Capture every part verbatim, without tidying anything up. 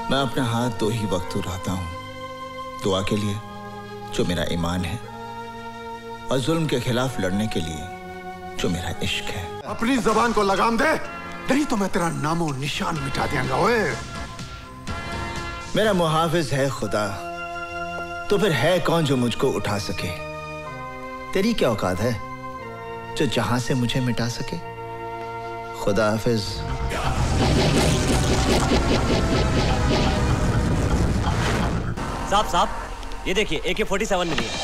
मैं अपना हाथ दो ही वक्त उठाता हूँ, दुआ के लिए जो मेरा ईमान है, और जुल्म के खिलाफ लड़ने के लिए जो मेरा इश्क है। अपनी जबान को लगाम दे, नहीं तो मैं तेरा नामो निशान मिटा दूंगा। ओए, मेरा मुहाफिज है खुदा, तो फिर है कौन जो मुझको उठा सके? तेरी क्या औकात है जो जहां से मुझे मिटा सके? खुदा हाफिज। साहब साहब ये देखिए ए के फोर्टी सेवन मिली है।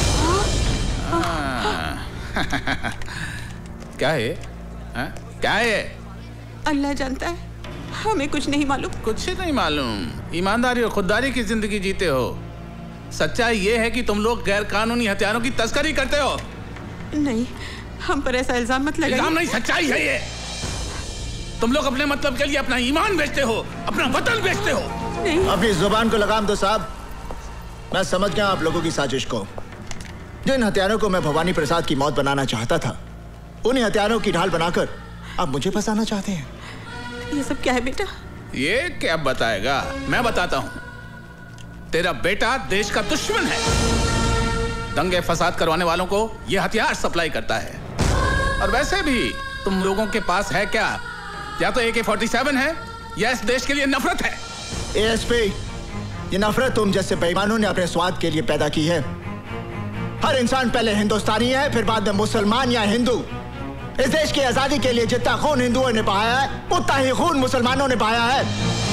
क्या है? हा? क्या है? अल्लाह जानता है, हमें कुछ नहीं मालूम। कुछ नहीं मालूम? ईमानदारी और खुददारी की जिंदगी जीते हो। सच्चाई ये है कि तुम लोग गैर कानूनी हथियारों की तस्करी करते हो। नहीं, हम पर ऐसा इल्जाम मत लगाइए। इल्जाम नहीं, सच्चाई है ये। तुम लोग अपने मतलब के लिए अपना ईमान बेचते हो, अपना वतन बेचते हो। नहीं। अपनी जुबान को लगाम दो साहब। मैं समझ गया आप लोगों की साजिश को। जिन हथियारों को मैं भवानी प्रसाद की मौत बनाना चाहता था, उन्हीं हथियारों की ढाल बनाकर आप मुझे फंसाना चाहते हैं। ये सब क्या है बेटा? ये क्या बताएगा? मैं बताता हूँ। तेरा बेटा देश का दुश्मन है। दंगे फसाद करवाने वालों को ये हथियार सप्लाई करता है। और वैसे भी तुम लोगों के पास है क्या? या तो ए के फोर्टी सेवन है या इस देश के लिए नफरत है। एएसपी, ये नफरत तुम जैसे बेईमानों ने अपने स्वाद के लिए पैदा की है। हर इंसान पहले हिंदुस्तानी है, फिर बाद में मुसलमान या हिंदू। इस देश की आजादी के लिए जितना खून हिंदुओं ने बहाया है, उतना ही खून मुसलमानों ने बहाया है।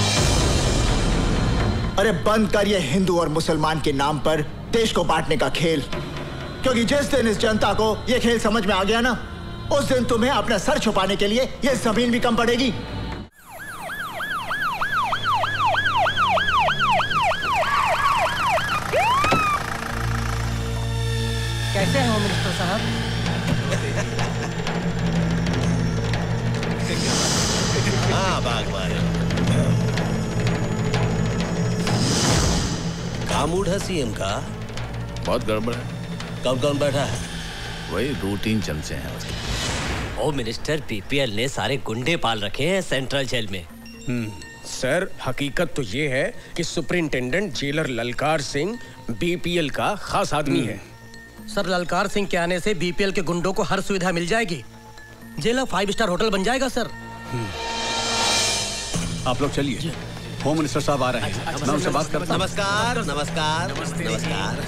अरे बंद कर ये हिंदू और मुसलमान के नाम पर देश को बांटने का खेल। क्योंकि जिस दिन इस जनता को ये खेल समझ में आ गया ना, उस दिन तुम्हें अपना सर छुपाने के लिए ये जमीन भी कम पड़ेगी। कैसे हैं होम मिनिस्टर साहब? हाँ बागवान, क्या मूड है सीएम का? बहुत गड़बड़ है। कौन कौन बैठा है? वही रूटीन चमचे हैं उसके। होम मिनिस्टर बीपीएल ने सारे गुंडे पाल रखे हैं सेंट्रल जेल में। हम्म, सर हकीकत तो ये है कि सुपरिंटेंडेंट जेलर ललकार सिंह बीपीएल का खास आदमी है। सर ललकार सिंह के आने से बीपीएल के गुंडों को हर सुविधा मिल जाएगी। जेल फाइव स्टार होटल बन जाएगा सर। आप लोग चलिए, होम मिनिस्टर साहब आ रहे हैं। मैं उनसे बात करता हूं। नमस्कार नमस्कार नमस्कार।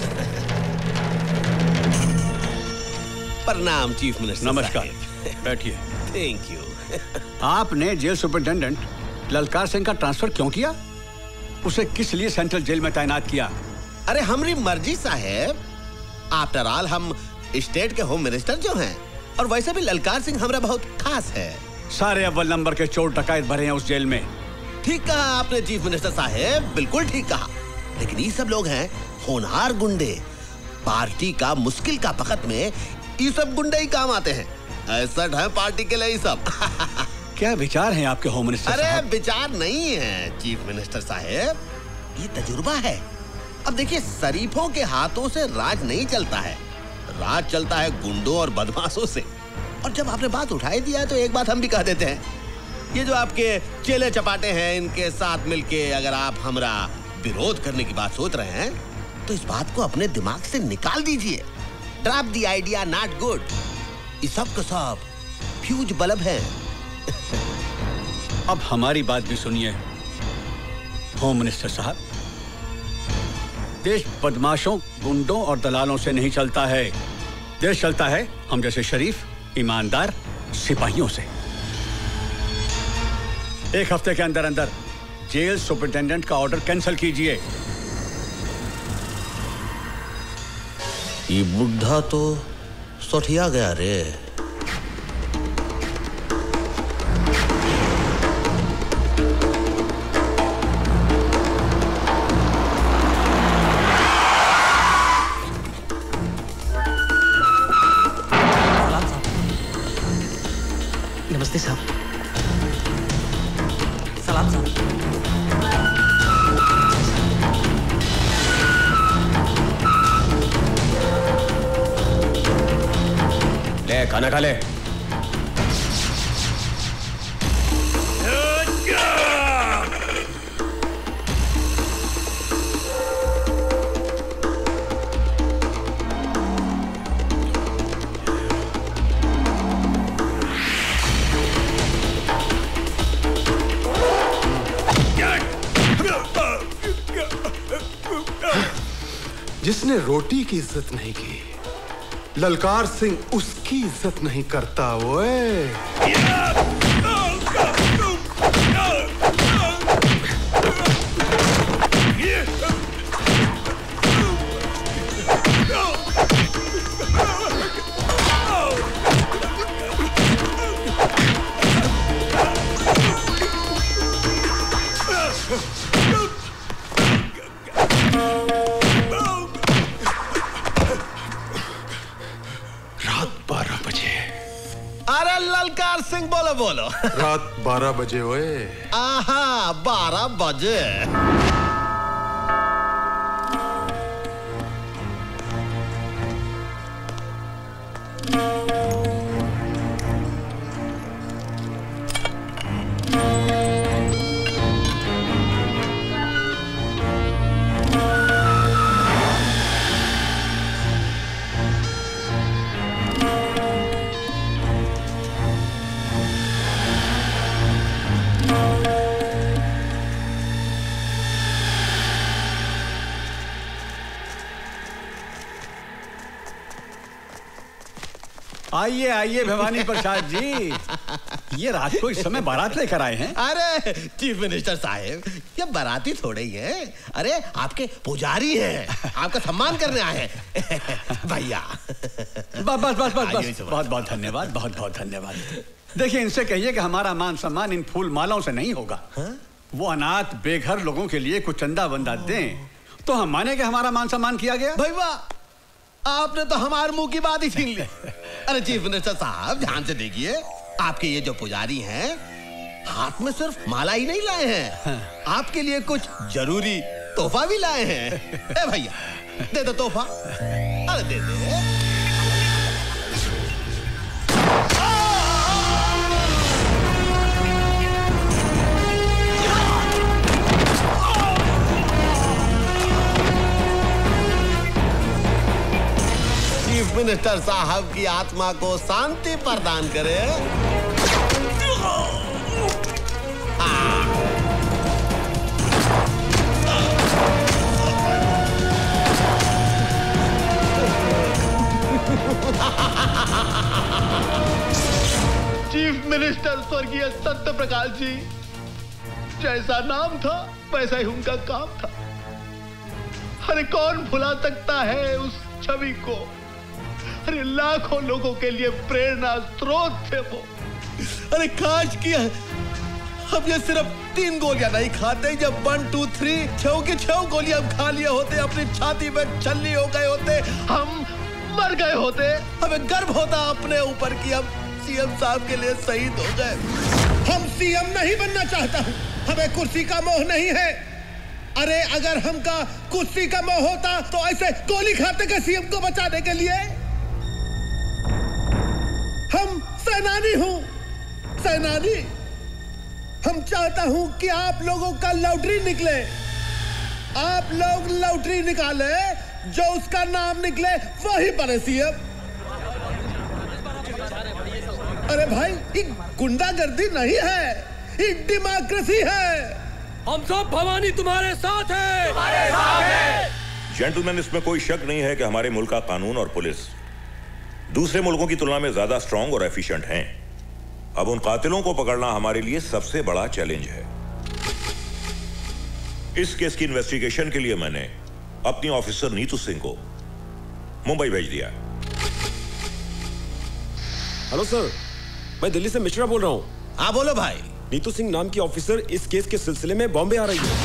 प्रणाम चीफ मिनिस्टर। नमस्कार, बैठिए। Thank you. आपने जेल सुपरिटेंडेंट ललकार सिंह का ट्रांसफर क्यों किया? उसे किस लिए सेंट्रल जेल में तैनात किया? अरे हमारी मर्जी साहब। आफ्टर ऑल हम स्टेट के होम मिनिस्टर जो हैं, और वैसे भी ललकार सिंह हमारा बहुत खास है। सारे अव्वल नंबर के चोर डकैत भरे हैं उस जेल में। ठीक कहा आपने चीफ मिनिस्टर साहब, बिल्कुल ठीक कहा। लेकिन ये सब लोग हैं होनहार गुंडे। पार्टी का मुश्किल का वक्त में ये सब गुंडे ही काम आते हैं। ऐसा है पार्टी के लिए ये सब। क्या विचार हैं आपके होम मिनिस्टर अरे साहब? विचार नहीं है चीफ मिनिस्टर साहब, ये तजुर्बा है। अब देखिए, शरीफों के हाथों से राज नहीं चलता है, राज चलता है गुंडों और बदमाशों से। और जब आपने बात उठाई दिया तो एक बात हम भी कह देते हैं, ये जो आपके चेले चपाटे हैं, इनके साथ मिलके अगर आप हमारा विरोध करने की बात सोच रहे हैं, तो इस बात को अपने दिमाग से निकाल दीजिए। Drop the idea, not good. ये सब का सब फ्यूज बल्ब है। अब हमारी बात भी सुनिए होम मिनिस्टर साहब। देश बदमाशों, गुंडों और दलालों से नहीं चलता है। देश चलता है हम जैसे शरीफ, ईमानदार सिपाहियों से। एक हफ्ते के अंदर अंदर जेल सुपरिटेंडेंट का ऑर्डर कैंसिल कीजिए। ये बुढ़ा तो सोठिया गया रे। नमस्ते साहब। सलाम साहब। ले खाना खा ले। जिसने रोटी की इज्जत नहीं की, ललकार सिंह उसकी इज्जत नहीं करता। ओए ललकार सिंह बोलो बोलो। रात बारह बजे ओए। आहा, बारह बजे। आइए आइए भवानी प्रसाद जी, ये रात को इस समय बारात लेकर आए हैं। अरे चीफ मिनिस्टर साहब, ये बाराती थोड़े ही हैं। अरे आपके पुजारी हैं, आपका सम्मान करने आए हैं भैया। बस बस बस बस बस बहुत बहुत धन्यवाद, बहुत बहुत धन्यवाद। देखिए, इनसे कहिए कि हमारा मान सम्मान इन फूल मालाओं से नहीं होगा। हा? वो अनाथ बेघर लोगों के लिए कुछ चंदा वंदा दें तो हम माने कि हमारा मान सम्मान किया गया। भाई वाह, आपने तो हमारे मुंह की बात ही छीन ली। अरे चीफ मिनिस्टर साहब, ध्यान से देखिए, आपके ये जो पुजारी हैं हाथ में सिर्फ माला ही नहीं लाए हैं, आपके लिए कुछ जरूरी तोहफा भी लाए हैं। ए भैया, दे दो तोहफा। अरे दे दे। चीफ मिनिस्टर साहब की आत्मा को शांति प्रदान करे। चीफ मिनिस्टर स्वर्गीय सत्य प्रकाश जी, जैसा नाम था वैसा ही उनका काम था। अरे कौन भुला सकता है उस छवि को। अरे लाखों लोगों के लिए प्रेरणा स्रोत थे वो। अरे काश किया हम ये सिर्फ तीन गोलियां नहीं खाते, जब वन टू थ्री छह की छह गोलियां हम खा लिए होते, अपनी छाती में छल्ली हो गए होते, हम मर गए होते। हमें गर्व होता अपने ऊपर कि हम सीएम साहब के लिए शहीद हो गए। हम सीएम नहीं बनना चाहता हूं, हमें कुर्सी का मोह नहीं है। अरे अगर हमका कुर्सी का मोह होता तो ऐसे गोली खाते के सीएम को बचाने के लिए। हम सेनानी हूं, सेनानी। हम चाहता हूं कि आप लोगों का लॉटरी निकले, आप लोग लॉटरी निकाले, जो उसका नाम निकले वही बने सीएम। अरे भाई, ये गुंडागर्दी नहीं है, ये डेमोक्रेसी है। हम सब भवानी तुम्हारे साथ हैं। तुम्हारे साथ हैं। जेंटलमैन, इसमें कोई शक नहीं है कि हमारे मुल्क का कानून और पुलिस दूसरे मुल्कों की तुलना में ज्यादा स्ट्रांग और एफिशिएंट हैं। अब उन कातिलों को पकड़ना हमारे लिए सबसे बड़ा चैलेंज है। इस केस की इन्वेस्टिगेशन के लिए मैंने अपनी ऑफिसर नीतू सिंह को मुंबई भेज दिया। हेलो सर, मैं दिल्ली से मिश्रा बोल रहा हूँ। हाँ बोलो भाई। नीतू सिंह नाम की ऑफिसर इस केस के सिलसिले में बॉम्बे आ रही है।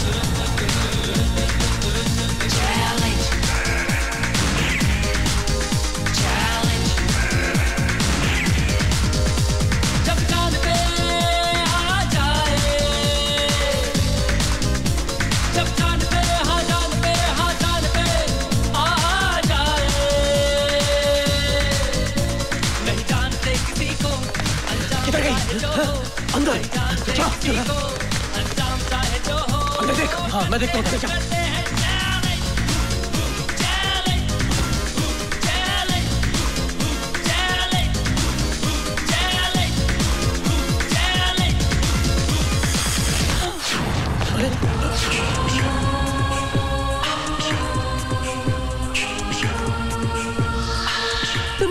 अंदर चलो चलो अंदर देख। हाँ मैं देखता हूँ।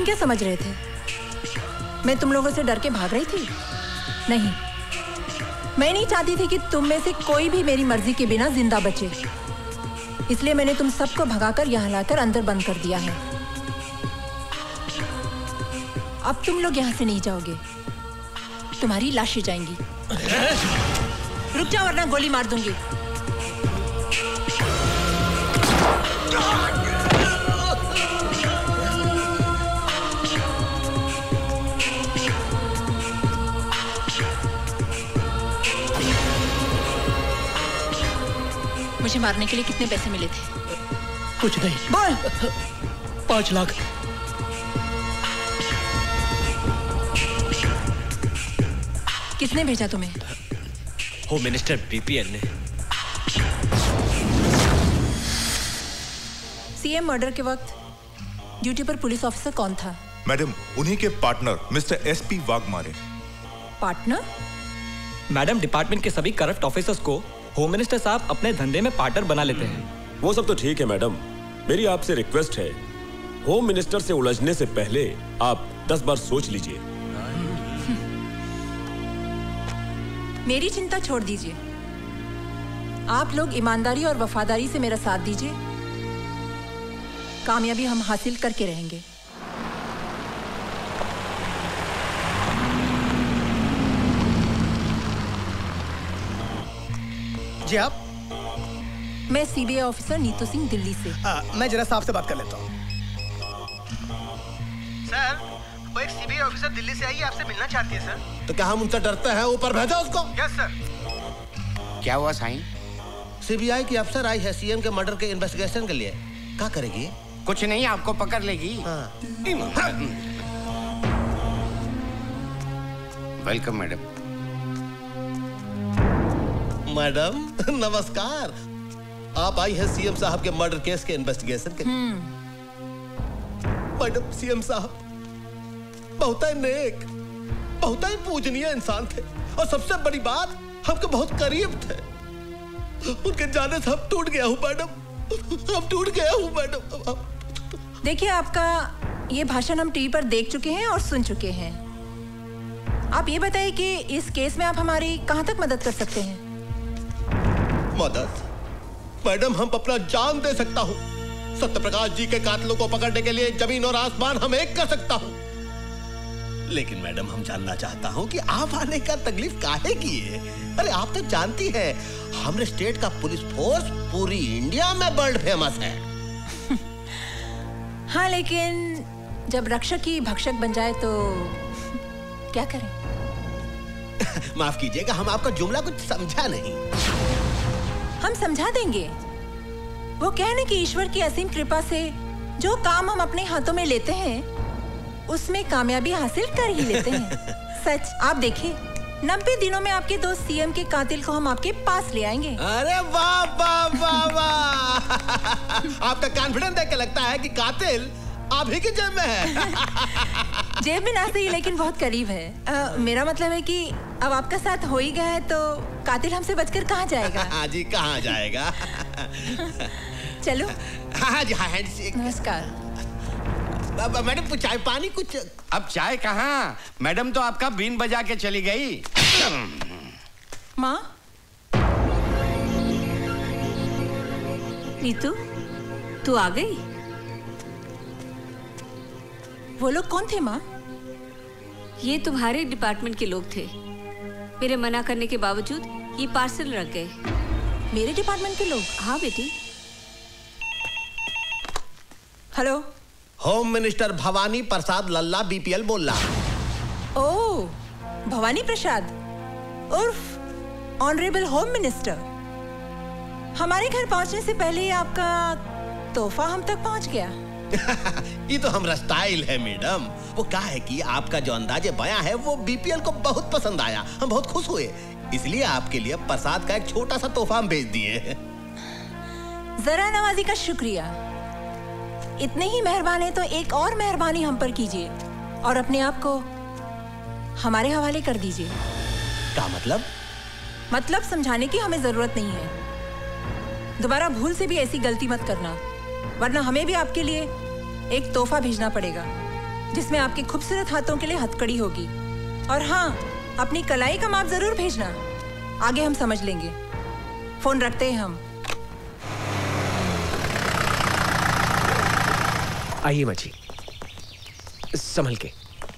क्या समझ रहे थे? मैं तुम लोगों से डर के भाग रही थी? नहीं, मैं नहीं चाहती थी कि तुम में से कोई भी मेरी मर्जी के बिना जिंदा बचे। इसलिए मैंने तुम सबको भगाकर यहाँ लाकर अंदर बंद कर दिया है। अब तुम लोग यहाँ से नहीं जाओगे, तुम्हारी लाशें जाएंगी। रुक जाओ वरना गोली मार दूंगी। मुझे मारने के लिए कितने पैसे मिले थे? कुछ नहीं। बोल। पांच लाख। किसने भेजा तुम्हें? होम मिनिस्टर बीपीएल ने। सीएम मर्डर के वक्त ड्यूटी पर पुलिस ऑफिसर कौन था? मैडम, उन्हीं के partner mister SP Waghmare. Partner? Madam, department के सभी करप्ट ऑफिसर्स को होम मिनिस्टर साहब अपने धंधे में पार्टनर बना लेते हैं। वो सब तो ठीक है मैडम, मेरी आपसे रिक्वेस्ट है, होम मिनिस्टर से उलझने से पहले आप दस बार सोच लीजिए। मेरी चिंता छोड़ दीजिए, आप लोग ईमानदारी और वफादारी से मेरा साथ दीजिए, कामयाबी हम हासिल करके रहेंगे। जी आप? मैं सीबीआई ऑफिसर नीतू सिंह, दिल्ली से। आ, मैं जरा साहब से बात कर लेता हूँ। सर, वो एक सीबीआई ऑफिसर दिल्ली से आई है, आपसे मिलना चाहती है सर। तो क्या हम उनसे डरते हैं? ऊपर भेजो उसको। Yes sir. क्या हुआ साईं? सीबीआई की अफसर आई है सीएम के मर्डर के इन्वेस्टिगेशन के लिए। क्या करेगी? कुछ नहीं, आपको पकड़ लेगी। हाँ। Welcome madam. मैडम नमस्कार, आप आई हैं सीएम साहब के मर्डर केस के इन्वेस्टिगेशन के लिए। मैडम, सीएम साहब बहुत ही नेक, बहुत ही पूजनीय इंसान थे और सबसे बड़ी बात, हमके बहुत करीब थे। उनके जाने से हम टूट गया हूँ मैडम, हम टूट गया हूँ मैडम। देखिए, आपका ये भाषण हम टीवी पर देख चुके हैं और सुन चुके हैं। आप ये बताइए कि इस केस में आप हमारी कहाँ तक मदद कर सकते हैं? मदद? मैडम, हम अपना जान दे सकता हूँ। सत्य प्रकाश जी के कातिलों को पकड़ने के लिए जमीन और आसमान हम एक कर सकता हूँ। लेकिन मैडम, हम जानना चाहता हूँ कि आप आने का तकलीफ काहे की है? अरे आप तो जानती हैं, हमारे स्टेट का पुलिस फोर्स पूरी इंडिया में वर्ल्ड फेमस है। हाँ, लेकिन जब रक्षक ही भक्षक बन जाए तो क्या करें? माफ कीजिएगा, हम आपका जुमला कुछ समझा नहीं। हम समझा देंगे। वो कहने कि ईश्वर की असीम कृपा से जो काम हम अपने हाथों में लेते हैं, उसमें कामयाबी हासिल कर ही लेते हैं। सच, आप देखिए, नब्बे दिनों में आपके दोस्त सीएम के कातिल को हम आपके पास ले आएंगे। अरे वाह वाह वाह वाह! आपका कॉन्फिडेंस देख के लगता है कि कातिल आप ही की जेब में है। जेब में ना सही, लेकिन बहुत करीब है। आ, मेरा मतलब है कि अब आपका साथ हो ही गया है तो कातिल हमसे बचकर कहाँ जाएगा? हाँ जी, कहाँ जाएगा? चलो। हाँ जी, हाँ। नमस्कार मैडम, चाय पानी कुछ? अब चाय कहाँ, मैडम तो आपका बीन बजा के चली गई। माँ, नीतू, तू आ गई? वो लोग कौन थे माँ? ये तुम्हारे डिपार्टमेंट के लोग थे। मेरे मना करने के बावजूद ये पार्सल रख गए। मेरे डिपार्टमेंट के लोग? हाँ बेटी। Hello, home minister Bhawani Prasad Lalla BPL बोल रहा। ओह, भवानी प्रसाद उर्फ ऑनरेबल होम मिनिस्टर। हमारे घर पहुंचने से पहले ही आपका तोहफा हम तक पहुंच गया। ये तो हमारा स्टाइल है मैडम। वो क्या है कि आपका जो अंदाजे बयां है वो बीपीएल को बहुत पसंद आया, हम बहुत खुश हुए, इसलिए आपके लिए प्रसाद का एक छोटा सा तोहफा हम भेज दिए। जरा नवाजी का शुक्रिया। इतने ही मेहरबान है तो एक और मेहरबानी हम पर कीजिए और अपने आप को हमारे हवाले कर दीजिए। क्या मतलब? मतलब समझाने की हमें जरूरत नहीं है। दोबारा भूल से भी ऐसी गलती मत करना, वरना हमें भी आपके लिए एक तोहफा भेजना पड़ेगा। जिसमें आपके खूबसूरत हाथों के लिए हथकड़ी होगी। और हाँ, अपनी कलाई का माप जरूर भेजना, आगे हम समझ लेंगे। फोन रखते हैं हम। आइए माची, संभल के।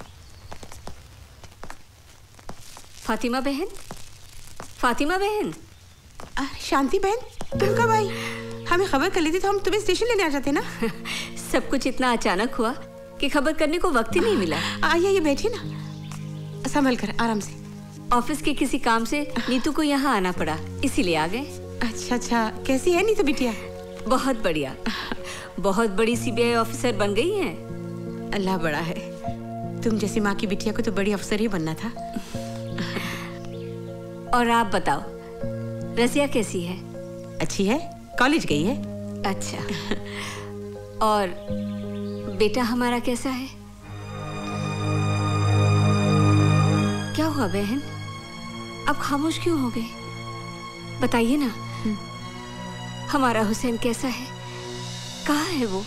फातिमा बहन, फातिमा बहन। शांति बहन, तुम कब आई? हमें खबर कर लेती तो हम तुम्हें स्टेशन लेने आ जाते ना। सब कुछ इतना अचानक हुआ कि खबर करने को वक्त ही नहीं मिला। आइए ये बैठिए ना, संभल कर, आराम से। ऑफिस के किसी काम से नीतू को यहाँ आना पड़ा, इसीलिए आ गए। अच्छा अच्छा, कैसी है नीतू बिटिया? बहुत बढ़िया, बहुत बड़ी सीबीआई ऑफिसर बन गई हैं। अल्लाह बड़ा है, तुम जैसी माँ की बिटिया को तो बड़ी अफसर ही बनना था। और आप बताओ, रसिया कैसी है? अच्छी है, कॉलेज गई है। अच्छा, और बेटा हमारा कैसा है? क्या हुआ बहन, अब खामोश क्यों हो गए? बताइए ना, हमारा हुसैन कैसा है? कहाँ है वो?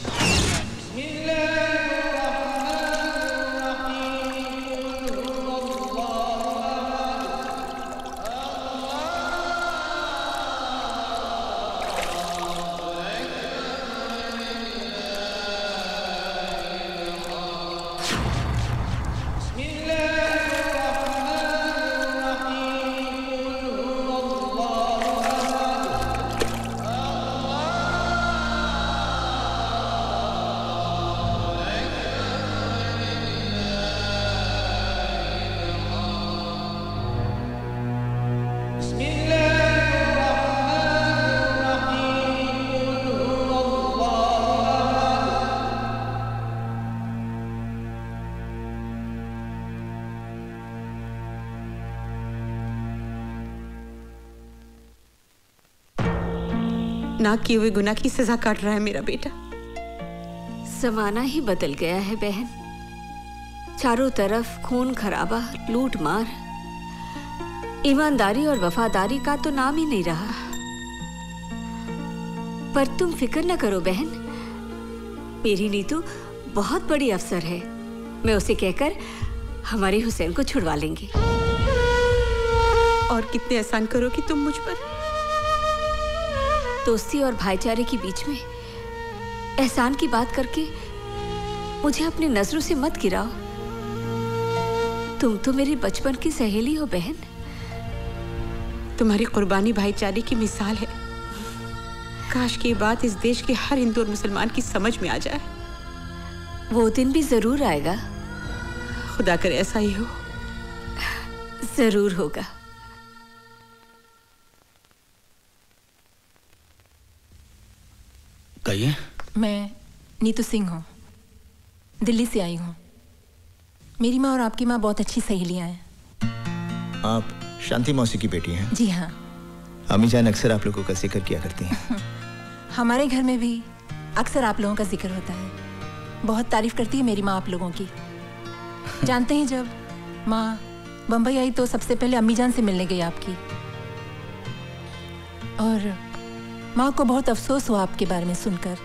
ना किए हुए गुनाह की सजा काट रहा है मेरा बेटा। जमाना ही बदल गया है बहन, चारों तरफ खून खराबा, लूट मार, ईमानदारी और वफादारी का तो नाम ही नहीं रहा। पर तुम फिक्र न करो बहन, मेरी नीतू बहुत बड़ी अफसर है। मैं उसे कहकर हमारे हुसैन को छुड़वा लेंगी। और कितने एहसान करोगी तुम मुझ पर। दोस्ती और भाईचारे के बीच में एहसान की बात करके मुझे अपनी नजरों से मत गिराओ। तुम तो मेरी बचपन की सहेली हो बहन। तुम्हारी कुर्बानी भाईचारे की मिसाल है। काश की बात इस देश के हर हिंदू और मुसलमान की समझ में आ जाए। वो दिन भी जरूर आएगा। खुदा करे ऐसा ही हो। जरूर होगा। कहिए। मैं नीतू सिंह हूँ, दिल्ली से आई हूँ। मेरी माँ और आपकी माँ बहुत अच्छी सहेलियाँ हैं। आप शांति मौसी की बेटी हैं? जी हाँ। अम्मी जान अक्सर आप लोगों का जिक्र किया करती हैं। हमारे घर में भी अक्सर आप लोगों का जिक्र होता है। बहुत तारीफ करती है मेरी माँ आप लोगों की। जानते हैं, जब माँ बम्बई आई तो सबसे पहले अम्मी जान से मिलने गई आपकी, और माँ को बहुत अफसोस हुआ आपके बारे में सुनकर।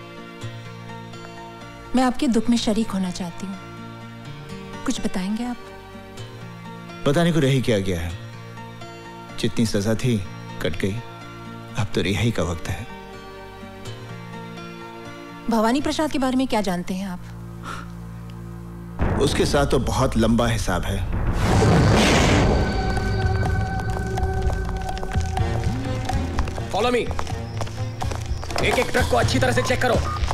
मैं आपके दुख में शरीक होना चाहती हूँ। कुछ बताएंगे आप? बताने को रह ही क्या गया है। जितनी सजा थी कट गई, अब तो रिहाई का वक्त है। भवानी प्रसाद के बारे में क्या जानते हैं आप? उसके साथ तो बहुत लंबा हिसाब है। Follow me. एक एक ट्रक को अच्छी तरह से चेक करो।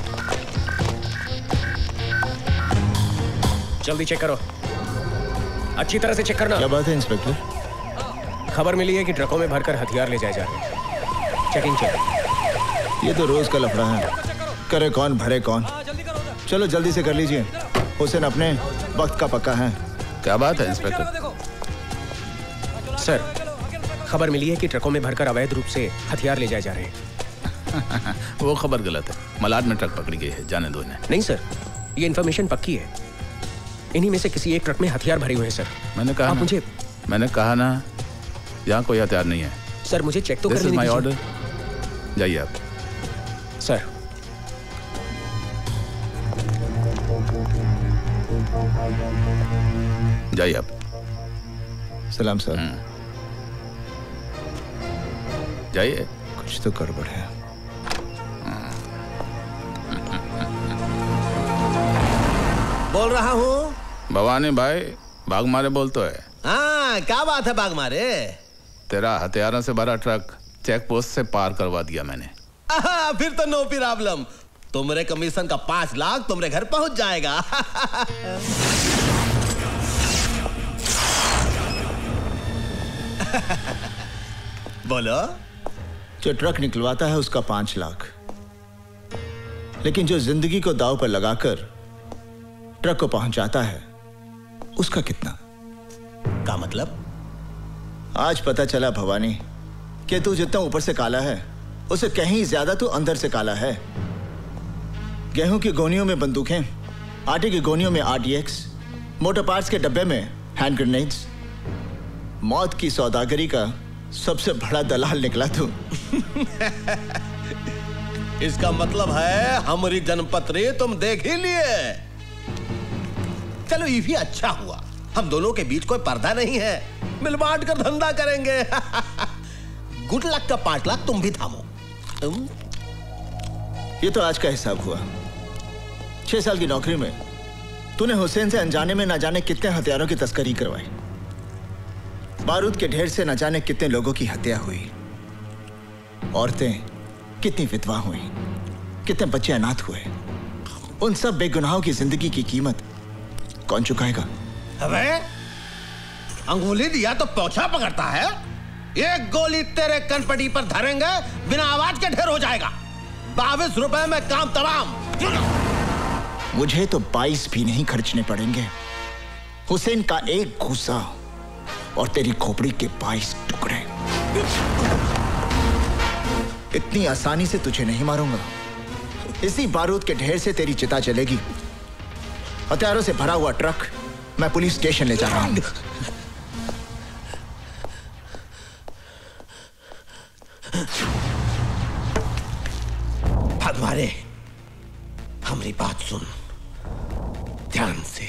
जल्दी चेक करो, अच्छी तरह से चेक करना। क्या बात है इंस्पेक्टर? खबर मिली है कि ट्रकों में भरकर हथियार ले जाए जा रहे हैं। चेकिंग चलो। ये तो रोज का लफड़ा है, करे कौन भरे कौन। चलो जल्दी से कर लीजिए, हुसैन अपने वक्त का पक्का है। क्या बात है इंस्पेक्टर? सर, खबर मिली है कि ट्रकों में भरकर अवैध रूप से हथियार ले जाए जा रहे हैं। वो खबर गलत है। मलाड में ट्रक पकड़ी गई है, जाने दो इन्हें। नहीं सर, ये इन्फॉर्मेशन पक्की है। इन्हीं में से किसी एक ट्रक में हथियार भरे हुए हैं सर। मैंने कहा आप मुझे मैंने कहा ना, यहाँ कोई हथियार नहीं है। सर मुझे चेक तो करने दीजिए। My order. जाइए आप। सर जाइए आप। सलाम सर। जाइए। कुछ तो गड़बड़ है। बोल रहा हूँ। भवानी भाई, भाग मारे बोल तो है। हाँ, क्या बात है भाग मारे? तेरा हथियारों से भरा ट्रक चेक पोस्ट से पार करवा दिया मैंने। आहा, फिर तो नो प्रॉब्लम। तुम्हारे कमीशन का पांच लाख तुम्हारे घर पहुंच जाएगा। बोलो। जो ट्रक निकलवाता है उसका पांच लाख, लेकिन जो जिंदगी को दांव पर लगाकर ट्रक को पहुंचाता है उसका कितना? का मतलब? आज पता चला भवानी कि तू जितना ऊपर से काला है उससे कहीं ज्यादा तू अंदर से काला है। गेहूं की गोनियों में बंदूकें, आटे की गोनियों में R D X, motor parts के डब्बे में हैंड ग्रेनेड्स। मौत की सौदागरी का सबसे बड़ा दलाल निकला तू। इसका मतलब है हमारी जन्मपत्री तुम देख ही लिए। चलो ये भी अच्छा हुआ, हम दोनों के बीच कोई पर्दा नहीं है, मिल बांट कर धंधा करेंगे। गुड लक का पांच लाख तुम भी थामो। तुम ये तो आज का हिसाब हुआ। छह साल की नौकरी में तूने हुसैन से अनजाने में ना जाने कितने हथियारों की तस्करी करवाई, बारूद के ढेर से न जाने कितने लोगों की हत्या हुई, औरतें कितनी विधवा हुई, कितने बच्चे अनाथ हुए। उन सब बेगुनाहों की जिंदगी की कीमत कौन चुकाएगा? अबे अंगुली दिया तो पोछा पकड़ता है। एक गोली तेरे कनपटी पर धरेंगे बिना आवाज के ढेर हो जाएगा। बाईस रुपए में काम तमाम। मुझे तो बाईस भी नहीं खर्चने पड़ेंगे। हुसैन का एक घूसा और तेरी खोपड़ी के बाईस टुकड़े। इतनी आसानी से तुझे नहीं मारूंगा। इसी बारूद के ढेर से तेरी चिता चलेगी। हथियारों से भरा हुआ ट्रक मैं पुलिस स्टेशन ले जा रहा हूं। भगवाने, हमारी बात सुन ध्यान से।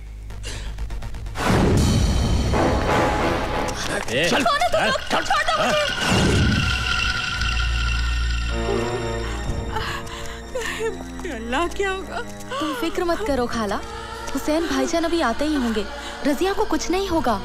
चल, चल, चल, अल्लाह, क्या होगा? तुम फिक्र मत करो खाला, हुसैन भाईजान अभी आते ही होंगे। रजिया को कुछ नहीं होगा।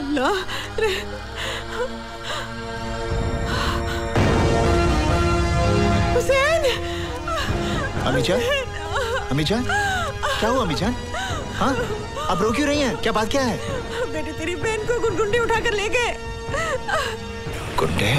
हुसैन! अमीजान, अमीजान, क्या हुआ अमीजान? हाँ, आप रो क्यों रही हैं? क्या बात क्या है? बेटे, तेरी बहन को गुंडे उठाकर ले गए। गुंडे?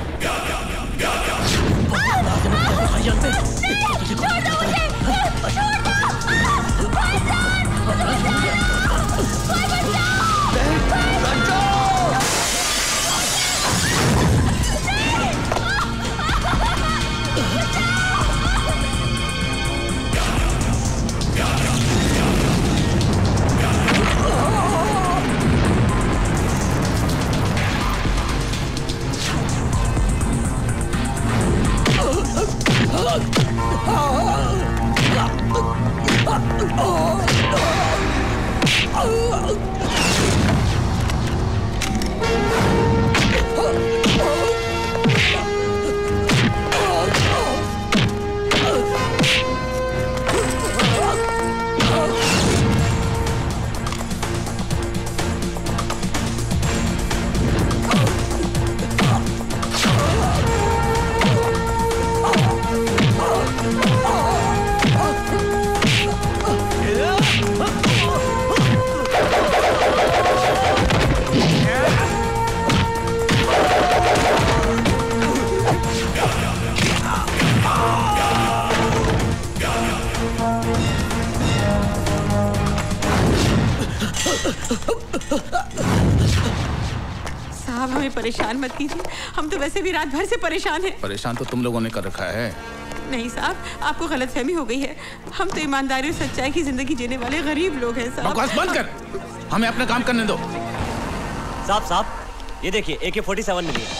साहब, हमें परेशान मत कीजिए, हम तो वैसे भी रात भर से परेशान हैं। परेशान तो तुम लोगों ने कर रखा है। नहीं साहब, आपको गलतफहमी हो गई है। हम तो ईमानदारी और सच्चाई की जिंदगी जीने वाले गरीब लोग हैं साहब। बकवास बंद कर, हमें अपना काम करने दो। साहब साहब, ये देखिए ए के फोर्टी सेवन मिली है।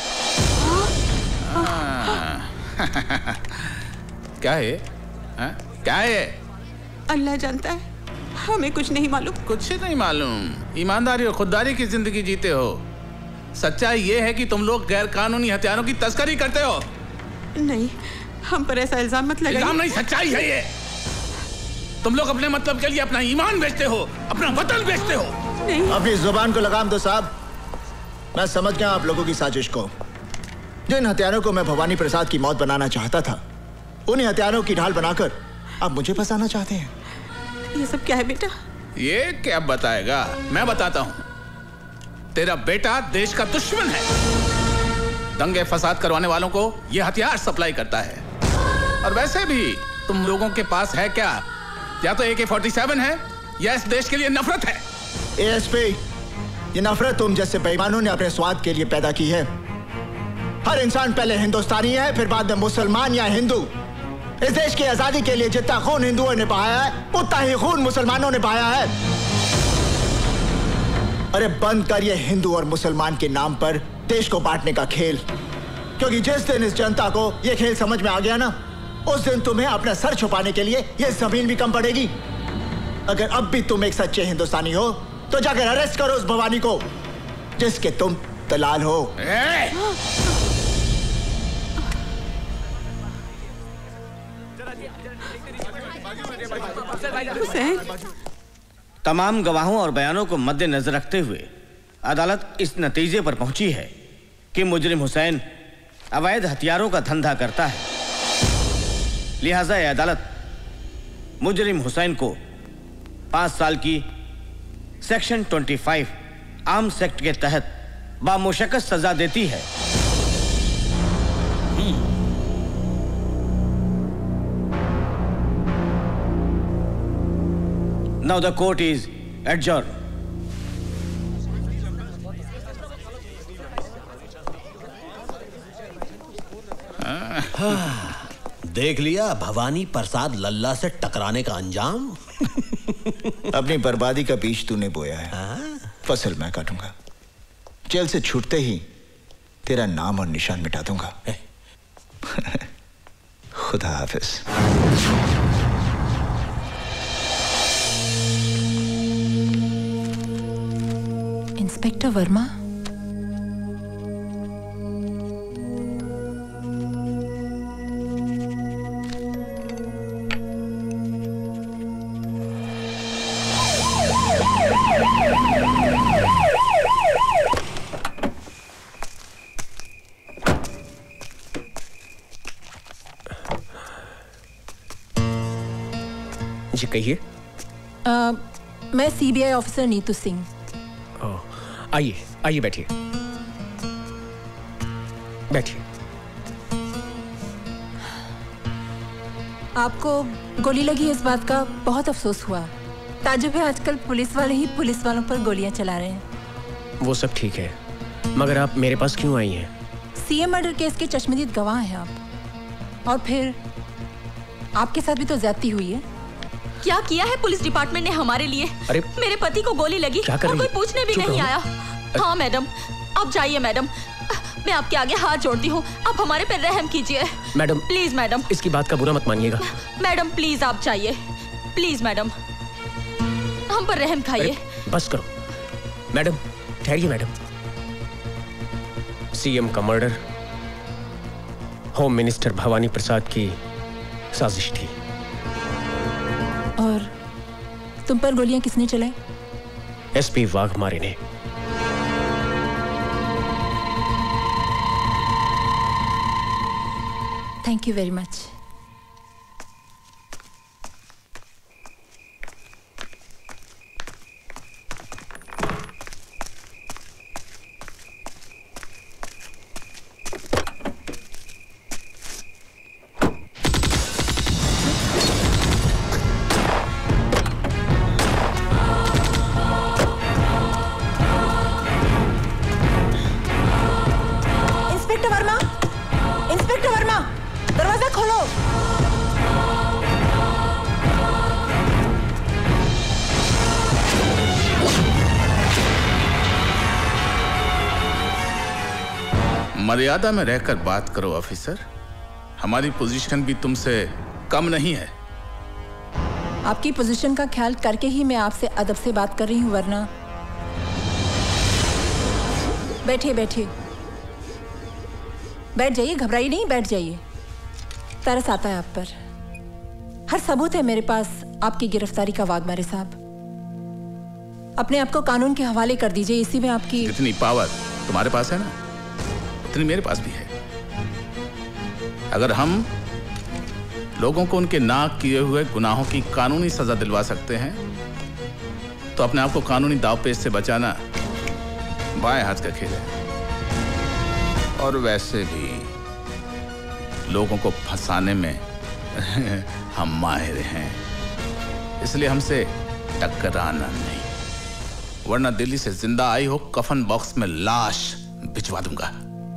क्या है? हा? क्या है? अल्लाह जानता है। हमें कुछ नहीं मालूम। कुछ नहीं मालूम? ईमानदारी और खुददारी की जिंदगी जीते हो। सच्चाई ये है कि तुम लोग गैर कानूनी हथियारों की तस्करी करते हो। नहीं, हम पर ऐसा इल्जाम मत लगाइए। इल्जाम नहीं, सच्चाई है ये। तुम लोग अपने मतलब के लिए अपना ईमान बेचते हो, अपना वतन बेचते हो। नहीं। अपनी जुबान को लगाम दो साहब। मैं समझ गया आप लोगों की साजिश को। जिन हथियारों को मैं भवानी प्रसाद की मौत बनाना चाहता था, उन्हीं हथियारों की ढाल बनाकर आप मुझे फंसाना चाहते हैं। ये सब क्या है बेटा? ये क्या बताएगा? मैं बताता हूँ। तेरा बेटा देश का दुश्मन है। दंगे फसाद करवाने वालों को ये हथियार सप्लाई करता है। और वैसे भी तुम लोगों के पास है क्या? या तो ए के फोर्टी सेवन है या इस देश के लिए नफरत है। एएसपी, ये नफरत तुम जैसे बेईमानों ने अपने स्वाद के लिए पैदा की है। हर इंसान पहले हिंदुस्तानी है, फिर बाद में मुसलमान या हिंदू। इस देश की आजादी के लिए जितना खून हिंदुओं ने बहाया है, उतना ही खून मुसलमानों ने बहाया है। अरे बंद कर ये हिंदू और मुसलमान के नाम पर देश को बांटने का खेल। क्योंकि जिस दिन इस जनता को ये खेल समझ में आ गया ना, उस दिन तुम्हें अपना सर छुपाने के लिए ये जमीन भी कम पड़ेगी। अगर अब भी तुम एक सच्चे हिंदुस्तानी हो तो जाकर अरेस्ट करो उस भवानी को जिसके तुम दलाल हो। तमाम गवाहों और बयानों को मद्देनजर रखते हुए अदालत इस नतीजे पर पहुंची है कि मुजरिम हुसैन अवैध हथियारों का धंधा करता है। लिहाजा यह अदालत मुजरिम हुसैन को पांच साल की सेक्शन पच्चीस आर्म्स एक्ट के तहत बामुशक्कत सजा देती है। Now the court is adjourned. देख लिया भवानी प्रसाद लल्ला से टकराने का अंजाम। अपनी बर्बादी का बीज तूने बोया है, फसल मैं काटूंगा। जेल से छूटते ही तेरा नाम और निशान मिटा दूंगा। खुदा हाफिज। इंस्पेक्टर वर्मा, जी कहिए। मैं सीबीआई ऑफिसर नीतू सिंह। आइए आइए, बैठिए बैठिए। आपको गोली लगी इस बात का बहुत अफसोस हुआ। ताजुब है, आजकल पुलिस वाले ही पुलिस वालों पर गोलियां चला रहे हैं। वो सब ठीक है, मगर आप मेरे पास क्यों आई हैं? सीएम मर्डर केस के चश्मदीद गवाह हैं आप, और फिर आपके साथ भी तो ज्यादती हुई है। क्या किया है पुलिस डिपार्टमेंट ने हमारे लिए? अरे मेरे पति को गोली लगी और कोई पूछने भी नहीं आया। हाँ मैडम, आप जाइए मैडम, मैं आपके आगे हाथ जोड़ती हूँ, आप हमारे पे रहम कीजिए मैडम। प्लीज मैडम, इसकी बात का बुरा मत मानिएगा। मैडम प्लीज आप जाइए, प्लीज मैडम, हम पर रहम खाइए। बस करो मैडम, ठहरिए मैडम। सीएम का murder home minister Bhawani Prasad की साजिश थी। और तुम पर गोलियां किसने चलाई? एसपी वाघमारे ने। Thank you very much. Inspector Verma, inspector Verma, दरवाजा खोलो। मर्यादा में रहकर बात करो ऑफिसर, हमारी पोजीशन भी तुमसे कम नहीं है। आपकी पोजीशन का ख्याल करके ही मैं आपसे अदब से बात कर रही हूँ, वरना। बैठिए बैठिए बैठ जाइए, घबराइए नहीं, बैठ जाइए। तरस आता है आप पर। हर सबूत है मेरे पास आपकी गिरफ्तारी का, वाघमारे साहब। अपने आप को कानून के हवाले कर दीजिए, इसी में आपकी इतनी पावर तुम्हारे पास है ना, उतनी मेरे पास भी है। अगर हम लोगों को उनके ना किए हुए गुनाहों की कानूनी सजा दिलवा सकते हैं तो अपने आप को कानूनी दावपेच से बचाना बाएं हाथ का खेल है। और वैसे भी लोगों को फंसाने में हम माहिर हैं, इसलिए हमसे टकराना नहीं, वरना दिल्ली से जिंदा आई हो कफन बॉक्स में लाश भिजवा दूंगा।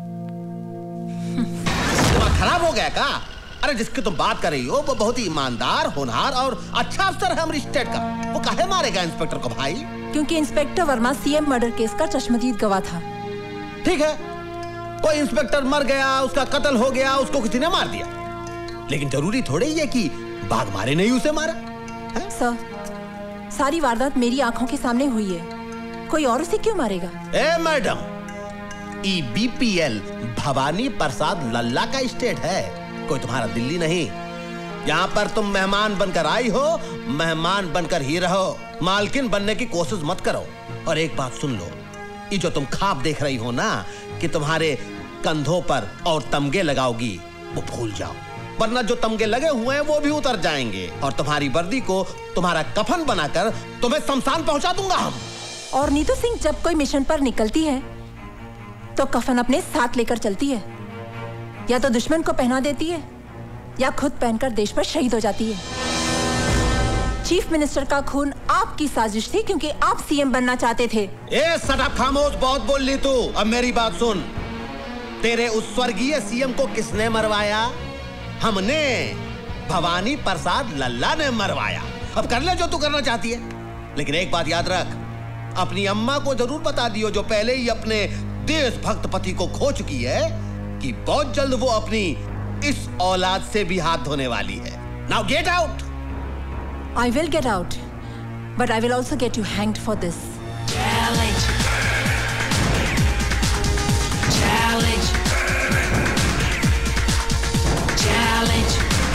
दिमाग खराब हो गया का? अरे जिसकी तुम बात कर रही हो वो बहुत ही ईमानदार, होनहार और अच्छा अफसर है हमारी स्टेट का। वो काहे मारेगा इंस्पेक्टर को भाई? क्योंकि inspector Verma CM murder case का चश्मदीद गवाह था। ठीक है, कोई इंस्पेक्टर मर गया, उसका कत्ल हो गया, उसको किसी ने मार दिया, लेकिन जरूरी थोड़े ही है कि वाघमारे ने ही उसे मारा। सर, सारी वारदात मेरी आंखों के सामने हुई है, कोई और उसे क्यों मारेगा? ए मैडम, ई B P L Bhawani Prasad Lalla का स्टेट है, कोई तुम्हारा दिल्ली नहीं। यहाँ पर तुम मेहमान बनकर आई हो, मेहमान बनकर ही रहो, मालकिन बनने की कोशिश मत करो। और एक बात सुन लो, ये जो तुम ख्वाब देख रही हो ना कि तुम्हारे कंधों पर और तमगे लगाओगी, वो भूल जाओ, वरना जो तमगे लगे हुए हैं वो भी उतर जाएंगे और तुम्हारी वर्दी को तुम्हारा कफन बनाकर तुम्हें शमशान पहुंचा दूंगा हम। और नीतू सिंह जब कोई मिशन पर निकलती है तो कफन अपने साथ लेकर चलती है, या तो दुश्मन को पहना देती है या खुद पहनकर देश पर शहीद हो जाती है। चीफ मिनिस्टर का खून आपकी साजिश थी क्योंकि आप सीएम बनना चाहते थे। ए सटअप, खामोश, बहुत बोल ली तू। अब मेरी बात सुन, तेरे उस स्वर्गीय सीएम को किसने मरवाया? हमने, भवानी प्रसाद लल्ला ने मरवाया। अब कर ले जो तू करना चाहती है, लेकिन एक बात याद रख, अपनी अम्मा को जरूर बता दियो, जो पहले ही अपने देशभक्त पति को खो चुकी है, कि बहुत जल्द वो अपनी इस औलाद से भी हाथ धोने वाली है। Now get out. I will get out, but I will also get you hanged for this. Challenge. Challenge. Challenge.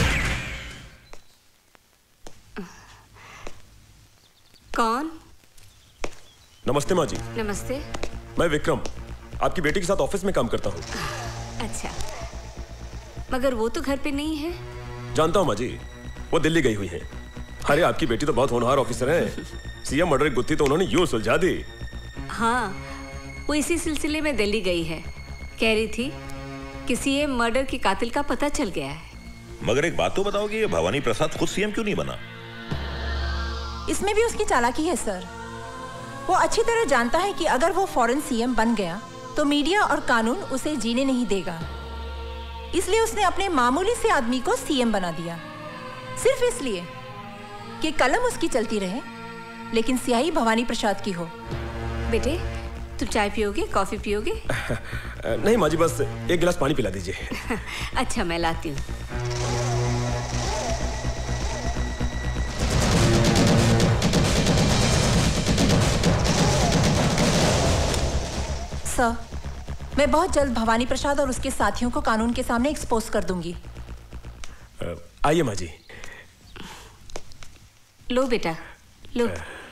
कौन? नमस्ते माँ जी। नमस्ते। मैं विक्रम, आपकी बेटी के साथ ऑफिस में काम करता हूँ। अच्छा, मगर वो तो घर पे नहीं है। जानता हूँ माँ जी, वो दिल्ली गई हुई है। अरे आपकी बेटी तो बहुत होनहार ऑफिसर है, सीएम मर्डर की गुत्थी तो उन्होंने यूं सुलझा दी। हाँ, वो इसी सिलसिले में दिल्ली गई है, कह रही थी कि सीएम मर्डर की कातिल का पता चल गया है। मगर एक बात तो बताओ कि ये भवानी प्रसाद खुद सीएम क्यों नहीं बना? इसमें भी उसकी चालाकी है सर। वो अच्छी तरह जानता है कि अगर वो फौरन सीएम बन गया तो मीडिया और कानून उसे जीने नहीं देगा, इसलिए उसने अपने मामूली से आदमी को सीएम बना दिया, सिर्फ इसलिए कि कलम उसकी चलती रहे लेकिन स्याही भवानी प्रसाद की हो। बेटे, तुम चाय पियोगे, कॉफी पियोगे? नहीं माँ जी, बस एक गिलास पानी पिला दीजिए। अच्छा, मैं लाती हूँ। सर, मैं बहुत जल्द भवानी प्रसाद और उसके साथियों को कानून के सामने एक्सपोज कर दूंगी। आइए माँ जी। लो बेटा, लो।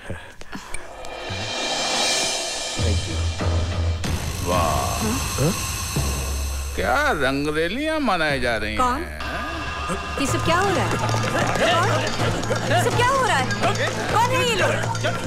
वाह, क्या रंगरेलियां मनाई जा रही हैं? कौन? ये सब क्या हो रहा है? कौन? ये सब क्या हो रहा है? कौन है ये लोग?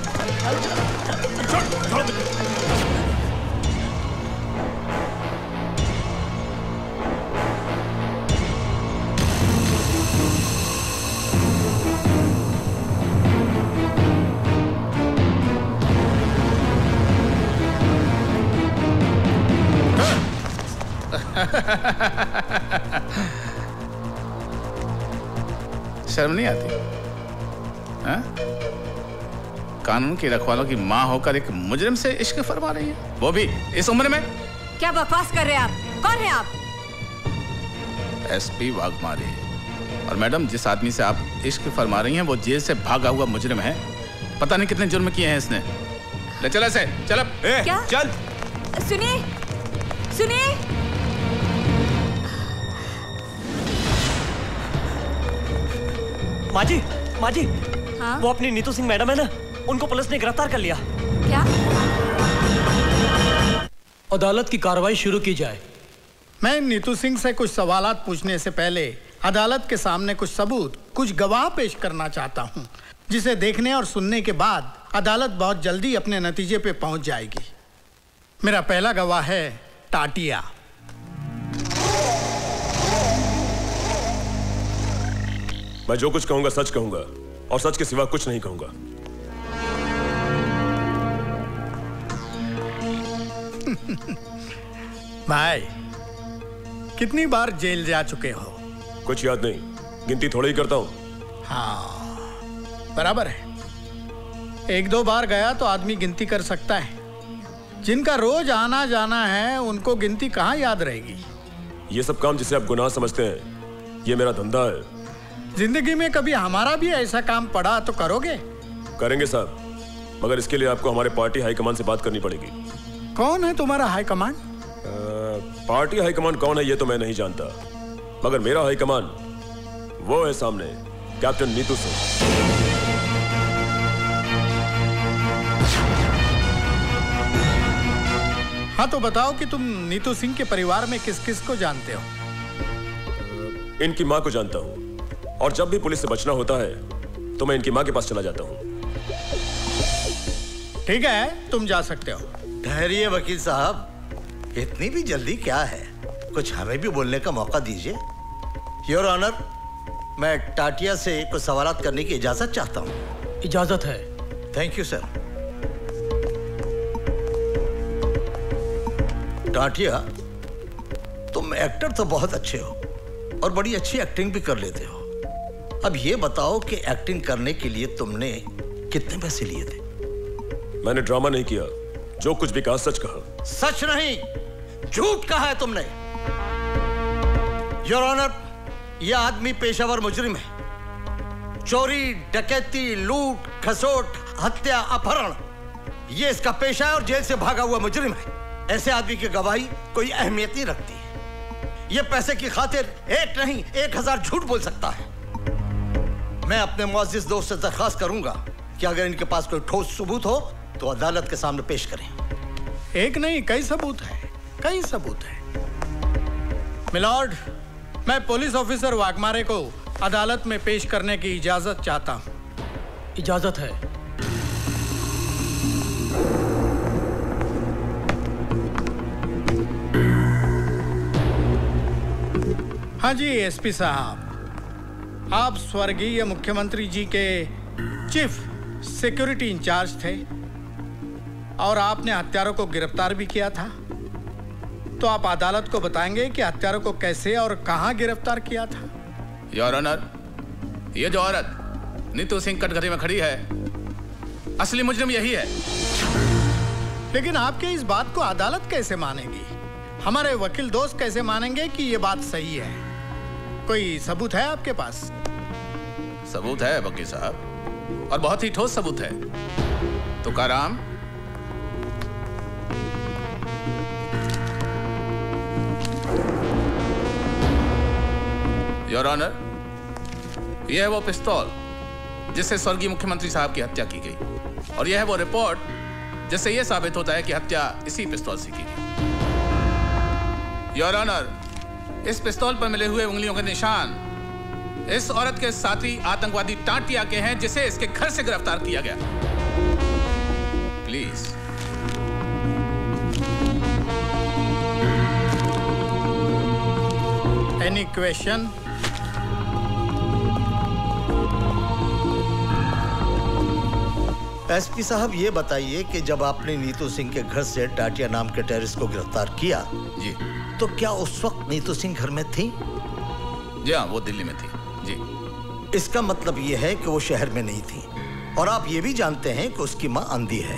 शर्म नहीं आती? हा? कानून की रखवालों की माँ होकर एक मुजरिम से इश्क फरमा रही है, वो भी इस उम्र में। क्या बकवास कर रहे हैं आप? कौन है आप? एसपी वाघमारे, और मैडम, जिस आदमी से आप इश्क फरमा रही हैं वो जेल से भागा हुआ मुजरिम है। पता नहीं कितने जुर्म किए हैं इसने। ले चला से, चल अब। ए, क्या? चल। सुनिए, सुनिए। माँ जी, माँ जी, हाँ? वो अपनी नीतू सिंह मैडम है ना, उनको पुलिस ने गिरफ्तार कर लिया। क्या? अदालत की कार्रवाई शुरू की जाए। मैं नीतू सिंह से कुछ सवालात पूछने से पहले अदालत के सामने कुछ सबूत, कुछ गवाह पेश करना चाहता हूं, जिसे देखने और सुनने के बाद अदालत बहुत जल्दी अपने नतीजे पे पहुंच जाएगी। मेरा पहला गवाह है टाटिया। मैं जो कुछ कहूंगा सच कहूंगा और सच के सिवा कुछ नहीं कहूंगा। भाई, कितनी बार जेल जा चुके हो? कुछ याद नहीं, गिनती थोड़ी ही करता हूं। हाँ, बराबर है। एक दो बार गया तो आदमी गिनती कर सकता है। जिनका रोज आना जाना है उनको गिनती कहाँ याद रहेगी? ये सब काम जिसे आप गुनाह समझते हैं, ये मेरा धंधा है। जिंदगी में कभी हमारा भी ऐसा काम पड़ा तो करोगे? करेंगे साहब, मगर इसके लिए आपको हमारे पार्टी हाईकमान से बात करनी पड़ेगी। कौन है तुम्हारा हाईकमान? पार्टी हाईकमान कौन है ये तो मैं नहीं जानता, मगर मेरा हाईकमान वो है सामने, कैप्टन नीतू सिंह। हाँ तो बताओ कि तुम नीतू सिंह के परिवार में किस किस को जानते हो? इनकी माँ को जानता हूँ, और जब भी पुलिस से बचना होता है तो मैं इनकी माँ के पास चला जाता हूँ। ठीक है, तुम जा सकते हो। ठहरिए वकील साहब, इतनी भी जल्दी क्या है? कुछ हमें भी बोलने का मौका दीजिए। योर ऑनर, मैं टाटिया से कुछ सवालात करने की इजाजत चाहता हूँ। इजाजत है। Thank you sir. टाटिया, तुम एक्टर तो बहुत अच्छे हो और बड़ी अच्छी एक्टिंग भी कर लेते हो। अब ये बताओ कि एक्टिंग करने के लिए तुमने कितने पैसे लिए थे? मैंने ड्रामा नहीं किया, जो कुछ भी कहा सच कहा। सच नहीं, झूठ कहा है तुमने। योर ऑनर, यह आदमी पेशावर मुजरिम है। चोरी, डकैती, लूट, खसोट, हत्या, अपहरण, यह इसका पेशा है और जेल से भागा हुआ मुजरिम है। ऐसे आदमी की गवाही कोई अहमियत नहीं रखती। यह पैसे की खातिर एक नहीं एक हजार झूठ बोल सकता है। मैं अपने मुअज़्ज़िज़ दोस्त से दरख्वास्त करूंगा कि अगर इनके पास कोई ठोस सबूत हो तो अदालत के सामने पेश करें। एक नहीं, कई सबूत है, कई सबूत है। मिलॉर्ड, मैं पुलिस ऑफिसर वाघमारे को अदालत में पेश करने की इजाजत चाहता हूं। इजाजत है। हाँ जी एसपी साहब, आप स्वर्गीय मुख्यमंत्री जी के चीफ सिक्योरिटी इंचार्ज थे और आपने हत्यारों को गिरफ्तार भी किया था। तो आप अदालत को बताएंगे कि हत्यारों को कैसे और कहां गिरफ्तार किया था? योर ऑनर, ये जो औरत नीतू सिंह कटघरे में खड़ी है, असली मुजरिम यही है। लेकिन आपके इस बात को अदालत कैसे मानेगी? हमारे वकील दोस्त कैसे मानेंगे कि ये बात सही है? कोई सबूत है आपके पास? सबूत है वकील साहब, और बहुत ही ठोस सबूत है। तुकाराम, योर ऑनर, यह है वो पिस्तौल जिससे स्वर्गीय मुख्यमंत्री साहब की हत्या की गई, और यह है वो रिपोर्ट जिससे यह साबित होता है कि हत्या इसी पिस्तौल से की गई। योर ऑनर, इस पिस्तौल पर मिले हुए उंगलियों के निशान इस औरत के साथी आतंकवादी टाटिया के हैं, जिसे इसके घर से गिरफ्तार किया गया। प्लीज। Any question? एसपी साहब, ये बताइए कि जब आपने नीतू सिंह के घर से टाटिया नाम के टेररिस्ट को गिरफ्तार किया जी, तो क्या उस वक्त नीतू सिंह घर में थी? जी हाँ, वो दिल्ली में थी जी। इसका मतलब ये है कि वो शहर में नहीं थी, और आप ये भी जानते हैं कि उसकी माँ अंधी है।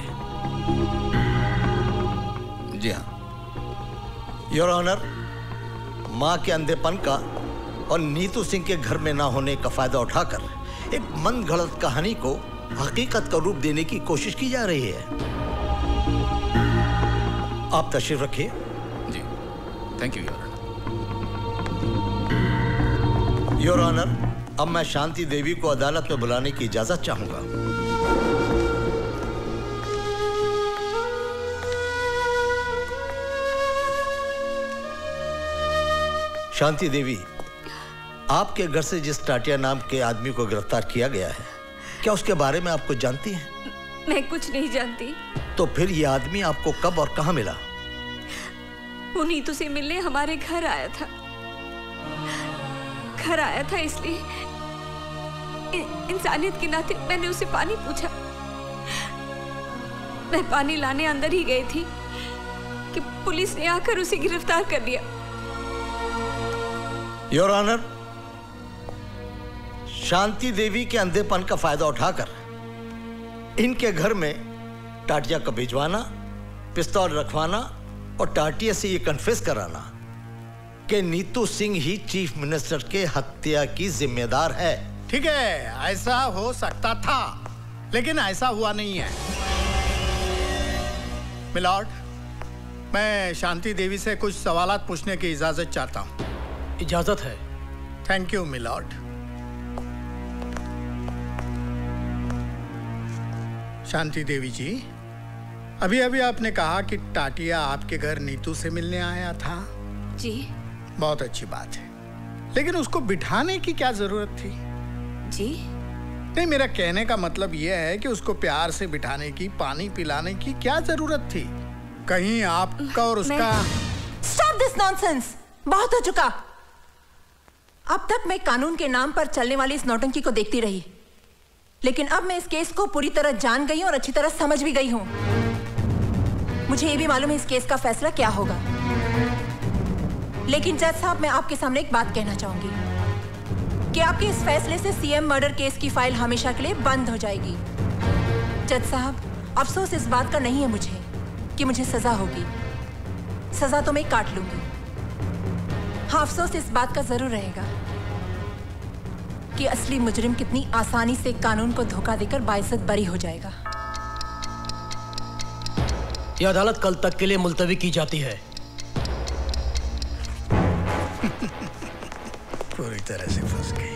जी हाँ। योर ऑनर, माँ के अंधेपन का और नीतू सिंह के घर में ना होने का फायदा उठाकर एक मन गढ़ंत कहानी को हकीकत का रूप देने की कोशिश की जा रही है। आप तशरीफ रखिए। जी, thank you your honour. Your honour, अब मैं शांति देवी को अदालत में बुलाने की इजाजत चाहूंगा। शांति देवी, आपके घर से जिस टाटिया नाम के आदमी को गिरफ्तार किया गया है, क्या उसके बारे में आप कुछ जानती हैं? मैं कुछ नहीं जानती। तो फिर ये आदमी आपको कब और कहां मिला? वो नीतू से मिलने हमारे घर आया था। घर आया था इसलिए इंसानियत के नाते मैंने उसे पानी पूछा। मैं पानी लाने अंदर ही गई थी कि पुलिस ने आकर उसे गिरफ्तार कर लिया। योर ऑनर, शांति देवी के अंधेपन का फायदा उठाकर इनके घर में टाटिया को भिजवाना, पिस्तौल रखवाना और टाटिया से ये कन्फेस कराना कि नीतू सिंह ही चीफ मिनिस्टर के हत्या की जिम्मेदार है। ठीक है, ऐसा हो सकता था, लेकिन ऐसा हुआ नहीं है। मिलॉर्ड, मैं शांति देवी से कुछ सवालात पूछने की इजाजत चाहता हूँ। इजाजत है। Thank you milord. Shanti Devi ji, अभी अभी आपने कहा कि टाटिया आपके घर नीतू से मिलने आया था। जी। बहुत अच्छी बात है, लेकिन उसको बिठाने की क्या जरूरत थी? जी नहीं, मेरा कहने का मतलब यह है कि उसको प्यार से बिठाने की, पानी पिलाने की क्या जरूरत थी? कहीं आपका और उसका। स्टॉप दिस नॉनसेंस, बहुत हो चुका। अब तक मैं कानून के नाम पर चलने वाली इस नौटंकी को देखती रही, लेकिन अब मैं इस केस को पूरी तरह जान गई हूं और अच्छी तरह समझ भी गई हूं। मुझे यह भी मालूम है इस केस का फैसला क्या होगा, लेकिन जज साहब, मैं आपके सामने एक बात कहना चाहूंगी कि आपके इस फैसले से सीएम मर्डर केस की फाइल हमेशा के लिए बंद हो जाएगी। जज साहब, अफसोस इस बात का नहीं है मुझे कि मुझे सजा होगी। सजा तो मैं काट लूंगी। हाँ, अफसोस इस बात का जरूर रहेगा कि असली मुजरिम कितनी आसानी से कानून को धोखा देकर बाइज्जत बरी हो जाएगा। यह अदालत कल तक के लिए मुलतवी की जाती है। पूरी तरह से फंस गई।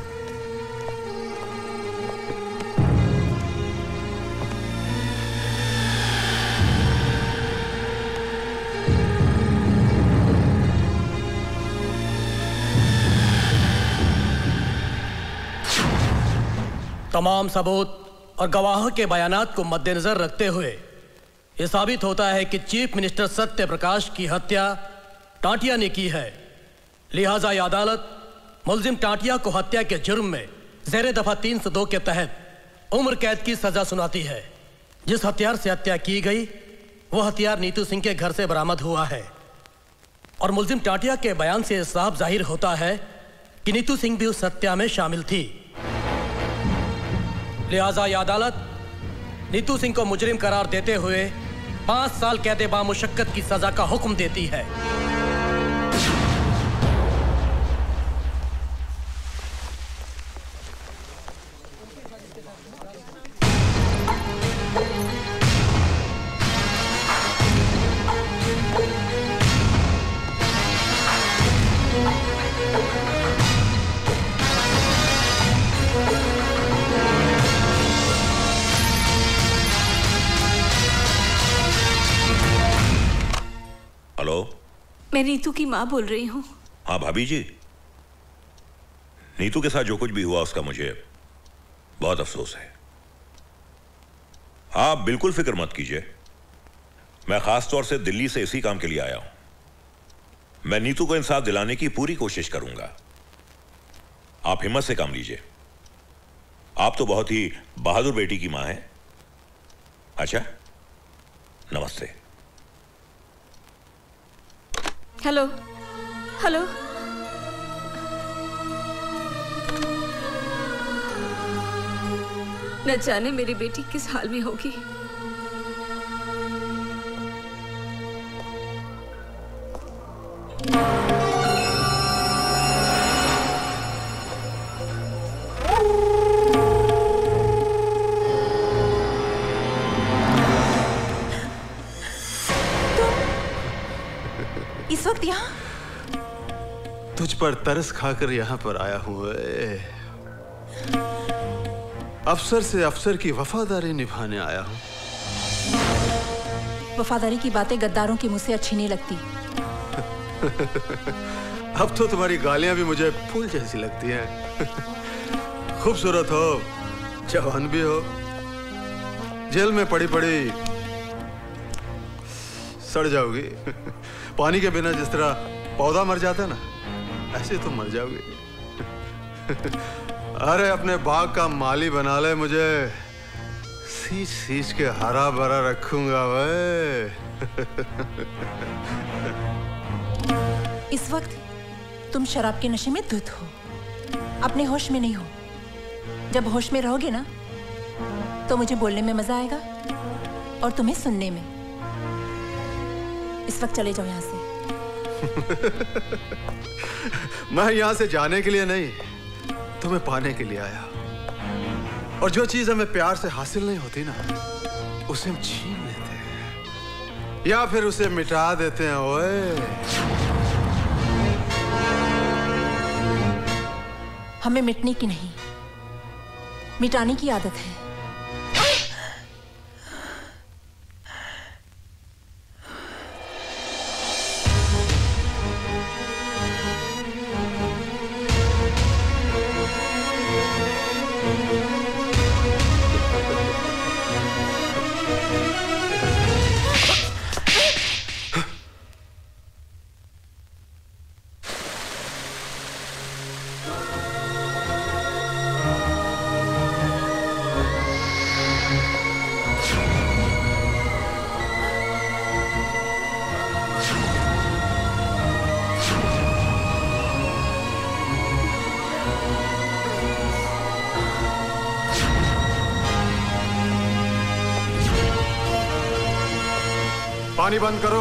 तमाम सबूत और गवाहों के बयानात को मद्देनजर रखते हुए यह साबित होता है कि चीफ मिनिस्टर सत्य प्रकाश की हत्या टाटिया ने की है। लिहाजा यह अदालत मुलजिम टाटिया को हत्या के जुर्म में ज़ेरे दफा तीन सौ दो के तहत उम्र कैद की सजा सुनाती है। जिस हथियार से हत्या की गई वह हथियार नीतू सिंह के घर से बरामद हुआ है और मुलजिम टाटिया के बयान से साफ जाहिर होता है कि नीतू सिंह भी उस हत्या में शामिल थी। लिहाजा यह अदालत नीतू सिंह को मुजरिम करार देते हुए पांच साल कैद बामुशक्कत की सजा का हुक्म देती है। मैं नीतू की माँ बोल रही हूँ। हाँ भाभी जी, नीतू के साथ जो कुछ भी हुआ उसका मुझे बहुत अफसोस है। आप बिल्कुल फिक्र मत कीजिए, मैं खास तौर से दिल्ली से इसी काम के लिए आया हूं। मैं नीतू को इंसाफ दिलाने की पूरी कोशिश करूंगा। आप हिम्मत से काम लीजिए। आप तो बहुत ही बहादुर बेटी की मां हैं। अच्छा, नमस्ते। हेलो हेलो, न जाने मेरी बेटी किस हाल में होगी। तुझ पर तरस खाकर यहाँ पर आया हूँ। अफसर से अफसर की वफादारी निभाने आया हूँ। वफादारी की बातें गद्दारों के मुंह से अच्छी नहीं लगती। अब तो तुम्हारी गालियां भी मुझे फूल जैसी लगती हैं। खूबसूरत हो, जवान भी हो, जेल में पड़ी पड़ी सड़ जाओगी। पानी के बिना जिस तरह पौधा मर जाता ना, ऐसे तो मर जाओगी। अरे अपने बाग का माली बना ले, मुझे सींच सींच के हरा भरा रखूंगा वे। इस वक्त तुम शराब के नशे में धुत हो, अपने होश में नहीं हो। जब होश में रहोगे ना, तो मुझे बोलने में मजा आएगा और तुम्हें सुनने में। इस वक्त चले जाओ यहाँ से। मैं यहाँ से जाने के लिए नहीं, तुम्हें पाने के लिए आया। और जो चीज हमें प्यार से हासिल नहीं होती ना, उसे हम छीन लेते हैं या फिर उसे मिटा देते हैं। ओए हमें मिटने की नहीं, मिटाने की आदत है। पानी बंद करो।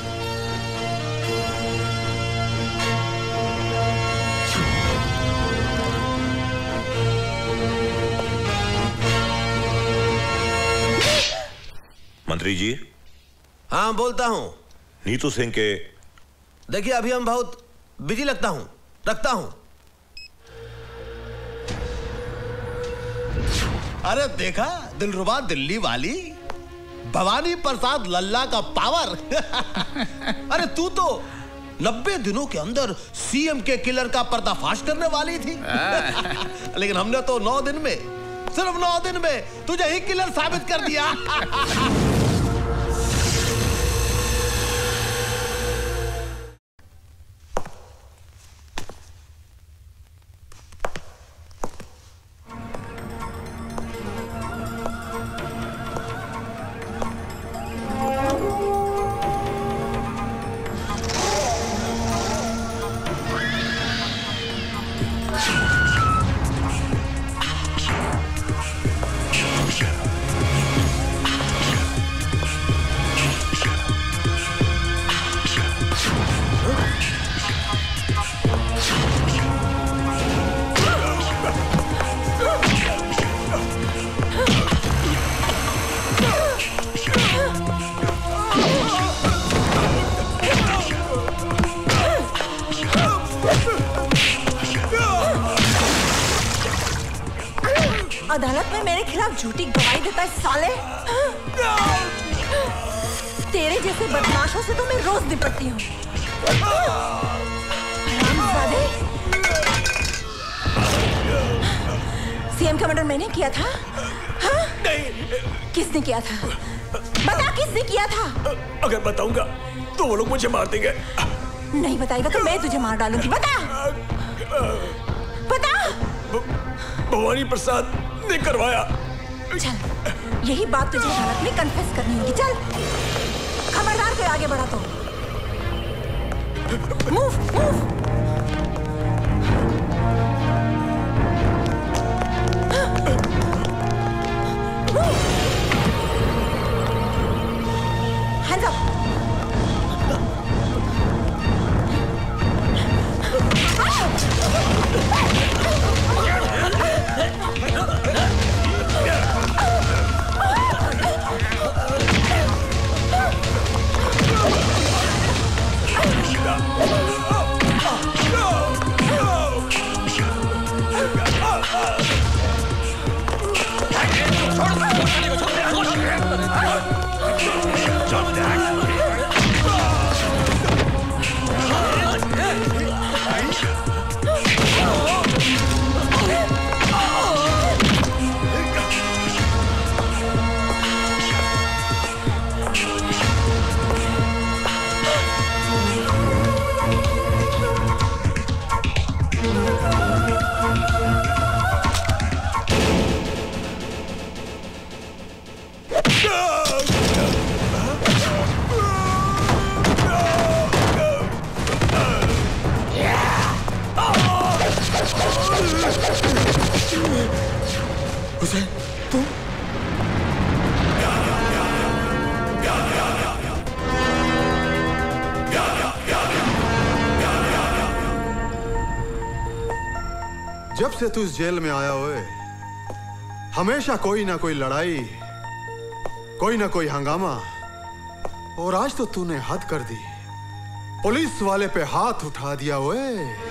मंत्री जी। हाँ बोलता हूँ। नीतू सिंह के देखिए अभी हम बहुत बिजी लगता हूँ, रखता हूँ। अरे देखा दिलरुबा दिल्ली वाली भवानी प्रसाद लल्ला का पावर। अरे तू तो नब्बे दिनों के अंदर सीएम के किलर का पर्दाफाश करने वाली थी। लेकिन हमने तो नौ दिन में, सिर्फ नौ दिन में तुझे ही किलर साबित कर दिया। अदालत में मेरे खिलाफ झूठी गवाही देता है साले। तेरे जैसे बदमाशों से तो मैं रोज निपटती हूँ। सीएम का मर्डर मैंने किया था? हाँ? किसने किया था? बता किसने किया था? अगर बताऊंगा तो वो लोग मुझे मार देंगे। नहीं बताएगा तो मैं तुझे मार डालूंगी। बता बता। भवानी प्रसाद ने करवाया। चल यही बात तुझे अदालत में कन्फेस करनी होगी। चल खबरदार कोई आगे बढ़ा तो move move. Hands up. Hussain, तुम? जब से तू इस जेल में आया हुए हमेशा कोई ना कोई लड़ाई, कोई ना कोई हंगामा, और आज तो तूने हद कर दी। पुलिस वाले पे हाथ उठा दिया हुए।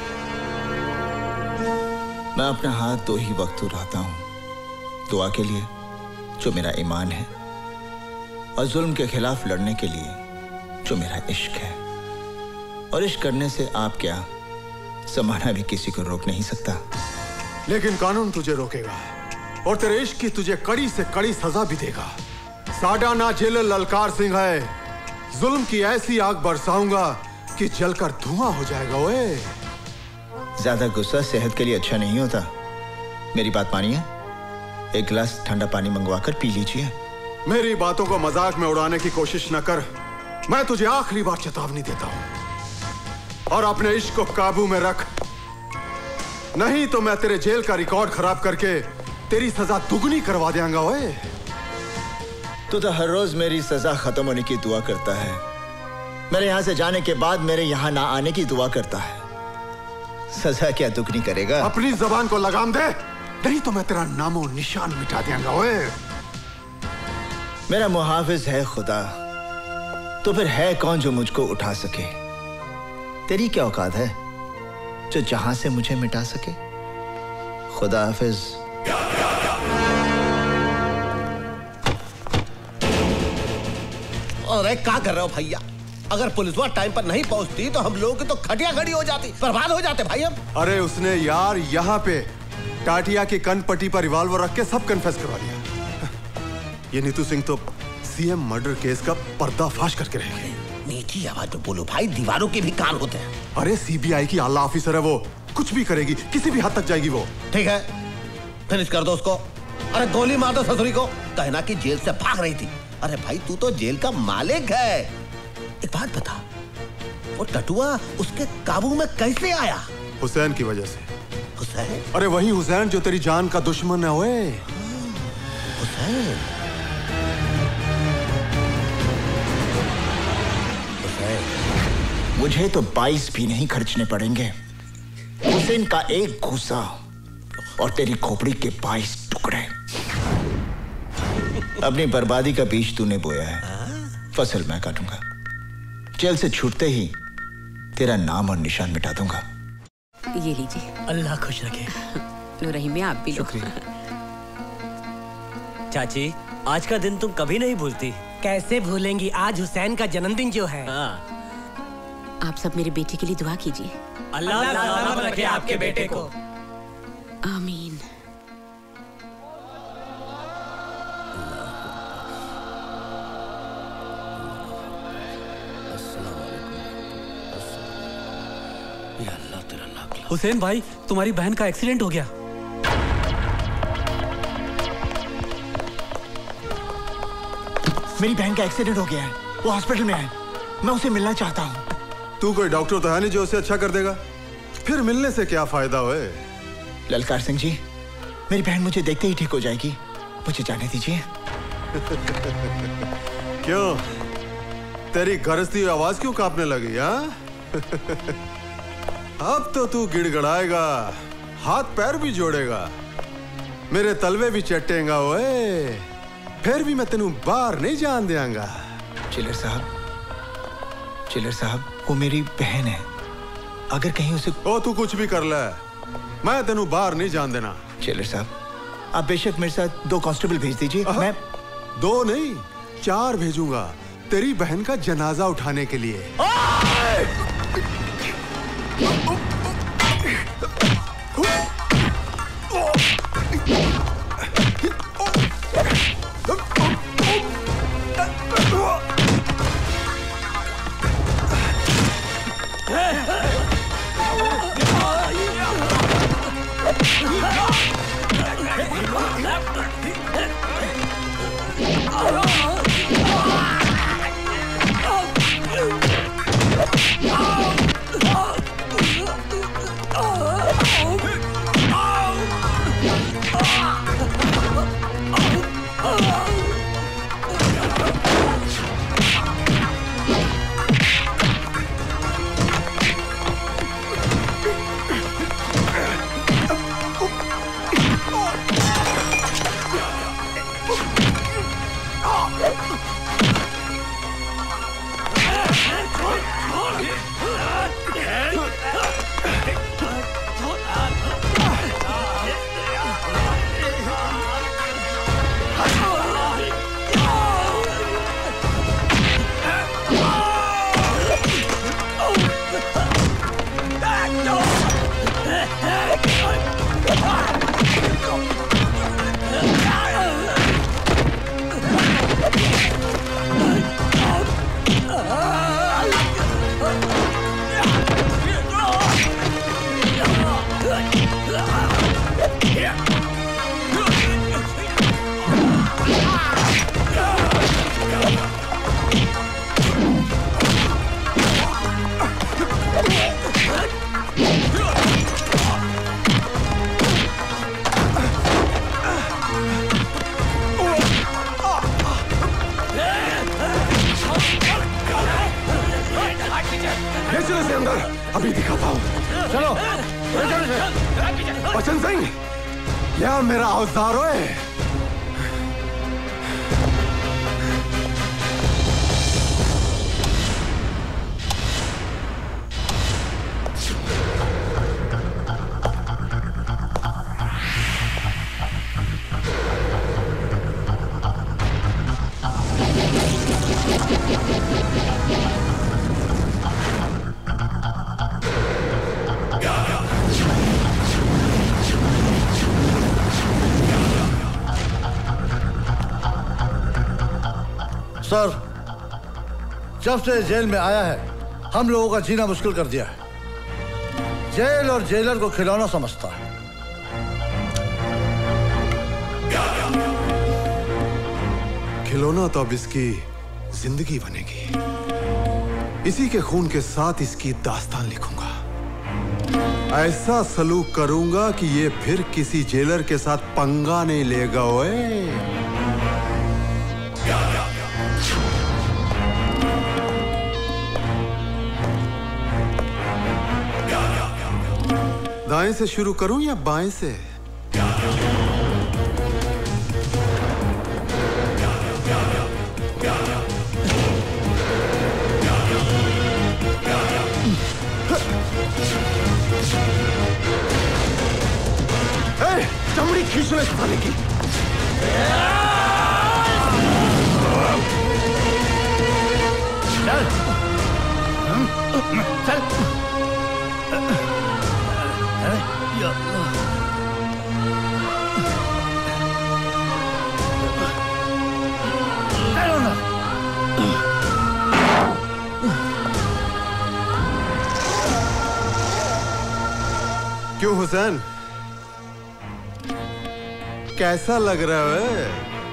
मैं अपना हाथ दो ही वक्त उठाता हूं, दुआ के लिए जो मेरा ईमान है, और जुल्म के खिलाफ लड़ने के लिए जो मेरा इश्क है। और इश्क करने से आप क्या, जमाना भी किसी को रोक नहीं सकता। लेकिन कानून तुझे रोकेगा और तेरे इश्क की तुझे कड़ी से कड़ी सजा भी देगा। साडा ना जेलर ललकार सिंह है, जुल्म की ऐसी आग बरसाऊंगा कि जलकर धुआं हो जाएगा। ओए, ज्यादा गुस्सा सेहत के लिए अच्छा नहीं होता। मेरी बात मानिए, एक गिलास ठंडा पानी मंगवाकर पी लीजिए। मेरी बातों को मजाक में उड़ाने की कोशिश न कर। मैं तुझे आखिरी बार चेतावनी देता हूं, और अपने इश्क को काबू में रख, नहीं तो मैं तेरे जेल का रिकॉर्ड खराब करके तेरी सजा दुगनी करवा देंगा। ओए, तू तो हर रोज मेरी सजा खत्म होने की दुआ करता है, मेरे यहां से जाने के बाद मेरे यहां ना आने की दुआ करता है। सजा क्या दुगनी करेगा? अपनी जबान को लगाम दे, नहीं तो मैं तेरा नामो निशान मिटा देंगा। ओए, मेरा मुहाफिज है खुदा, तो फिर है कौन जो मुझको उठा सके? तेरी क्या औकात है जो जहां से मुझे मिटा सके? खुदा हाफिज। अरे क्या कर रहे हो भैया? अगर पुलिस वाला टाइम पर नहीं पहुंचती तो हम लोगों की तो खटिया खड़ी हो जाती, बर्बाद हो जाते भाई हम। अरे उसने यार यहाँ पे टाटिया की कनपट्टी पर रिवॉल्वर रख के सब कन्फेस करवा दिया। ये नीतू सिंह तो सीएम मर्डर केस का पर्दाफाश करके रहेगी। मीठी आवाज में बोलो भाई, दीवारों के भी कान होते हैं। अरे सीबीआई की आला ऑफिसर है वो, कुछ भी करेगी, किसी भी हद तक जाएगी वो। ठीक है, फिनिश कर दो उसको। अरे गोली मार दो ससुरी को, कहना कि जेल से भाग रही थी। अरे भाई तू तो जेल का मालिक है। एक बात बता, वो टटुआ उसके काबू में कैसे आया? हुसैन की वजह से। हुसैन? अरे वही हुसैन जो तेरी जान का दुश्मन है। ओए, हुसैन? मुझे तो बाईस भी नहीं खर्चने पड़ेंगे। हुसैन का एक घूसा और तेरी खोपड़ी के बाईस टुकड़े। अपनी बर्बादी का बीज तूने बोया है, फसल मैं काटूंगा। जेल से छूटते ही तेरा नाम और निशान मिटा दूंगा। ये लीजिए। अल्लाह खुश रखे। लो रहीम में, आप भी लो। चाची, आज का दिन तुम कभी नहीं भूलती। कैसे भूलेंगी, आज हुसैन का जन्मदिन जो है। हाँ। आप सब मेरे बेटे के लिए दुआ कीजिए। अल्लाह सलामत रखे आपके बेटे को। आमीन। हुसैन भाई, तुम्हारी बहन का एक्सीडेंट हो गया। मेरी बहन का एक्सीडेंट हो गया है, वो हॉस्पिटल में है, मैं उसे मिलना चाहता हूँ। तू कोई डॉक्टर तो है नहीं जो उसे अच्छा कर देगा, फिर मिलने से क्या फायदा होए? ललकार सिंह जी, मेरी बहन मुझे देखते ही ठीक हो जाएगी, मुझे जाने दीजिए। क्यों, तेरी गरजती हुई आवाज क्यों कांपने लगी? हाँ? अब तो तू गिड़गड़ाएगा, हाथ पैर भी जोड़ेगा, मेरे तलवे भी चटेगा। ओए, फिर भी मैं तेनू बाहर नहीं जान देंगा। चिलर साहब, चिलर साहब, वो मेरी बहन है, अगर कहीं उसे। ओ तू कुछ भी कर ले, मैं तेनू बाहर नहीं जान देना। चिलर साहब, आप बेशक मेरे साथ दो कांस्टेबल भेज दीजिए। मैं दो नहीं, चार भेजूंगा तेरी बहन का जनाजा उठाने के लिए। अभी दिखाता हूँ। चलो बचन सिंह, यह मेरा औजार है। सर, जब से जेल में आया है हम लोगों का जीना मुश्किल कर दिया है। जेल और जेलर को खिलौना समझता है। खिलौना तो अब इसकी जिंदगी बनेगी। इसी के खून के साथ इसकी दास्तान लिखूंगा। ऐसा सलूक करूंगा कि ये फिर किसी जेलर के साथ पंगा नहीं लेगा। ओए दाएं से शुरू करूं या बाएं से? ए, चमड़ी खींच लो इस साले की। चल चल या अल्लाह। क्यों हुसैन, कैसा लग रहा है?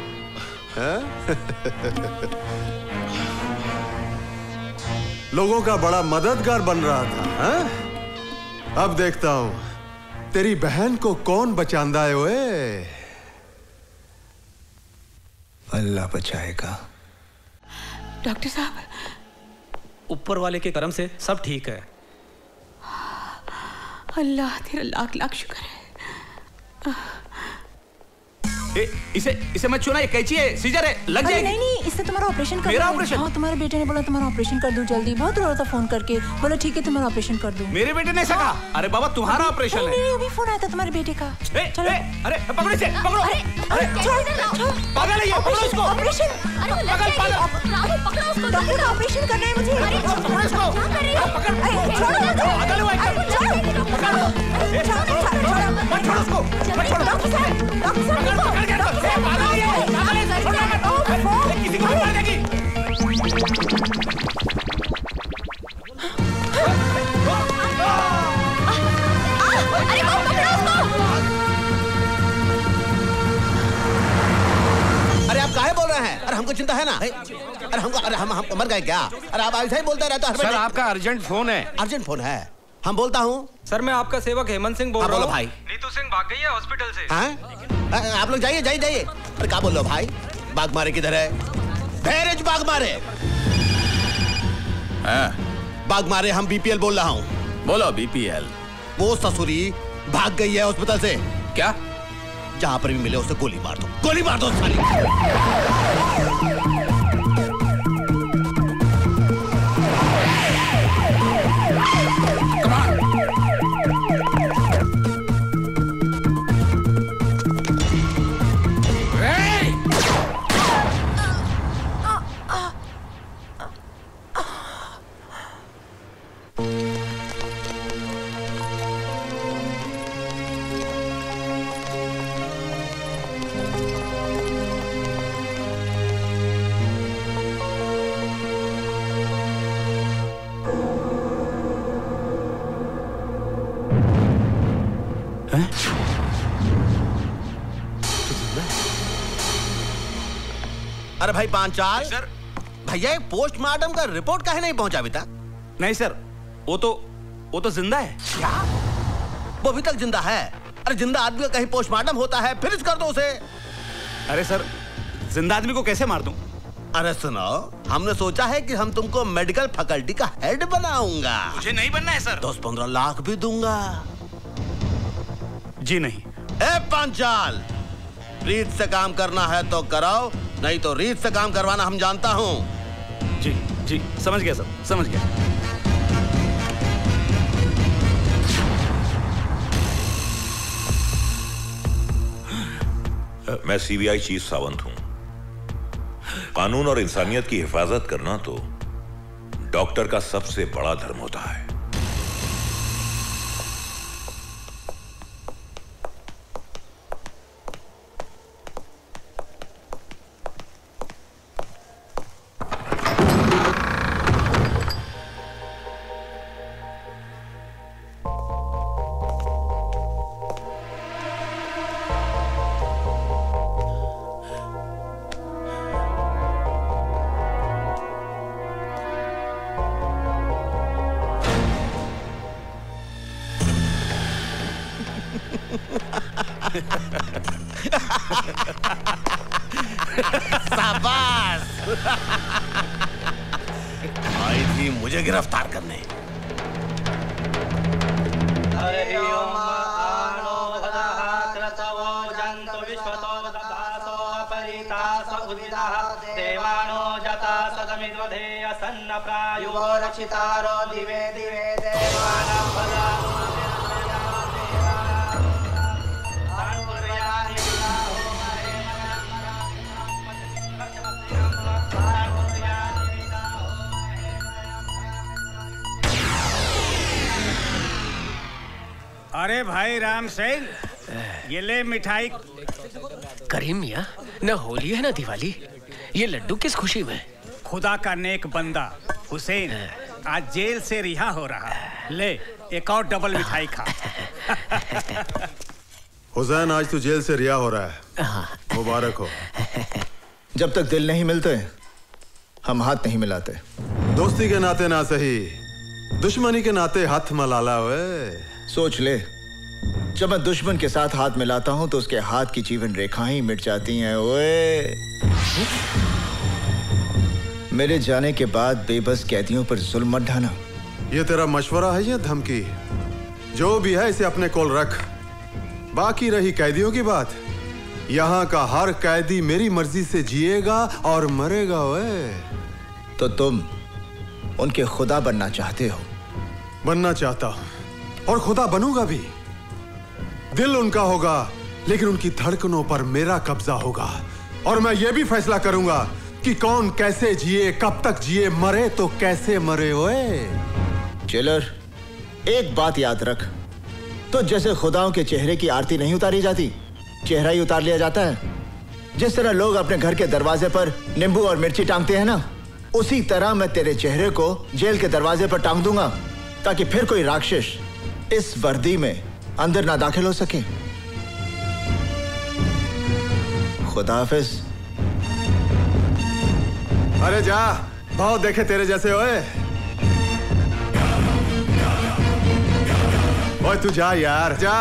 लोगों का बड़ा मददगार बन रहा था, हा? अब देखता हूं तेरी बहन को कौन बचांदा है। ओए अल्लाह बचाएगा। डॉक्टर साहब, ऊपर वाले के करम से सब ठीक है। अल्लाह तेरा लाख लाख शुक्र है। ए, इसे इसे मत छूना, ये कैंची है, सीजर है, लग जाएगी। नहीं नहीं, इससे तुम्हारा ऑपरेशन कर मेरा ऑपरेशन? हाँ, तुम्हारे बेटे ने बोला तुम्हारा ऑपरेशन कर दूं जल्दी। बहुत रो रहा था फोन करके, बोला ठीक है तुम्हारा ऑपरेशन कर दूं। मेरे बेटे ने सका? अरे बाबा तुम्हारा ऑपरेशन है। नहीं अभी फोन आया था तुम्हारे बेटे का। चलो अरे पकड़ो इसे, पकड़ो। अरे पागल है ये, पकड़ो इसको। ऑपरेशन पागल पागल पकड़ो उसको, डॉक्टर का ऑपरेशन करना है मुझे। पकड़ो इसको, पकड़। पागल हुआ है, पकड़ो। मत छोड़ो उसको, मत छोड़ो। डॉक्टर साहब, डॉक्टर साहब, पकड़ के रखो। पागल है ये, पागल है, छोड़ो मत। किसी को मार देगी। अरे वो पकड़ो उसको। अरे आप काहे बोल रहे हैं? अरे हमको चिंता है ना। अरे हमको, अरे हम हम मर गए क्या? अरे आप ऐसा ही बोलते रहते हो हर सर, आपका अर्जेंट फोन है। अर्जेंट फोन है? हम बोलता हूँ। सर मैं आपका सेवक हेमंत सिंह बोल हाँ, रहा हूँ। बोलो भाई। नीतू सिंह भाग गई है हॉस्पिटल से। हैं? आप लोग जाइए जाइए जाइए। अरे क्या बोल रहे हो भाई? बाग मारे किधर है? धैर्य बाग मारे। हाँ। बाग मारे हम बीपीएल बोल रहा हूँ। बोलो बीपीएल। वो ससुरी भाग गई है हॉस्पिटल से। क्या? जहां पर भी मिले उसे गोली मार दो, गोली मार दो साली। अरे भाई पांचाल सर, भैया एक पोस्टमार्टम का रिपोर्ट काहे नहीं पहुंचा अभी तक? नहीं सर, वो तो वो तो जिंदा है। क्या? वो अभी तक जिंदा है? अरे जिंदा आदमी का कहीं पोस्टमार्टम होता है, फिनिश कर दो उसे। अरे सर, जिंदा आदमी को कैसे मार दूं? अरे सुनो, हमने सोचा है कि हम तुमको मेडिकल फैकल्टी का हेड बनाऊंगा। मुझे नहीं बनना है सर। दस पंद्रह लाख भी दूंगा। जी नहीं। ए पांचाल, रीत से काम करना है तो कराओ, नहीं तो रीत से काम करवाना हम जानता हूँ। जी जी समझ गया सर, समझ गया। मैं सीबीआई चीफ सावंत हूं। कानून और इंसानियत की हिफाजत करना तो डॉक्टर का सबसे बड़ा धर्म होता है। शाबाश। आई थी मुझे गिरफ्तार करने। देवानो जता सदमिद्वधेय सन्न प्रायुवो रक्षितारो दिवे दिवे देवानां भला। अरे भाई राम सिंह, ये ले मिठाई। करीम मियाँ, न होली है न दिवाली, ये लड्डू किस खुशी में? खुदा का नेक बंदा हुसैन आज जेल से रिहा हो रहा है। ले एक और डबल मिठाई खा। हुसैन आज तू जेल से रिहा हो रहा है, मुबारक हो। जब तक दिल नहीं मिलते हम हाथ नहीं मिलाते। दोस्ती के नाते ना सही, दुश्मनी के नाते हाथ मलाला वे। सोच ले, जब मैं दुश्मन के साथ हाथ मिलाता हूं तो उसके हाथ की जीवन रेखाएं मिट जाती हैं। ओए, मेरे जाने के बाद बेबस कैदियों पर जुल्म मत ढाना। ये तेरा मशवरा है या धमकी? जो भी है इसे अपने कोल रख। बाकी रही कैदियों की बात, यहाँ का हर कैदी मेरी मर्जी से जिएगा और मरेगा। ओए, तो तुम उनके खुदा बनना चाहते हो? बनना चाहता हूं और खुदा बनूंगा भी। दिल उनका होगा लेकिन उनकी धड़कनों पर मेरा कब्जा होगा, और मैं ये भी फैसला करूंगा कि कौन कैसे जिए, कब तक जिए, मरे तो कैसे मरे। ओए जेलर, एक बात याद रख, तो जैसे खुदाओं के चेहरे की आरती नहीं उतारी जाती, चेहरा ही उतार लिया जाता है। जिस तरह लोग अपने घर के दरवाजे पर नींबू और मिर्ची टांगते हैं ना, उसी तरह मैं तेरे चेहरे को जेल के दरवाजे पर टांग दूंगा, ताकि फिर कोई राक्षस इस वर्दी में अंदर ना दाखिल हो सके। खुदा हाफिज। अरे जा, बहुत देखे तेरे जैसे। ओए ओए तू जा यार, जा।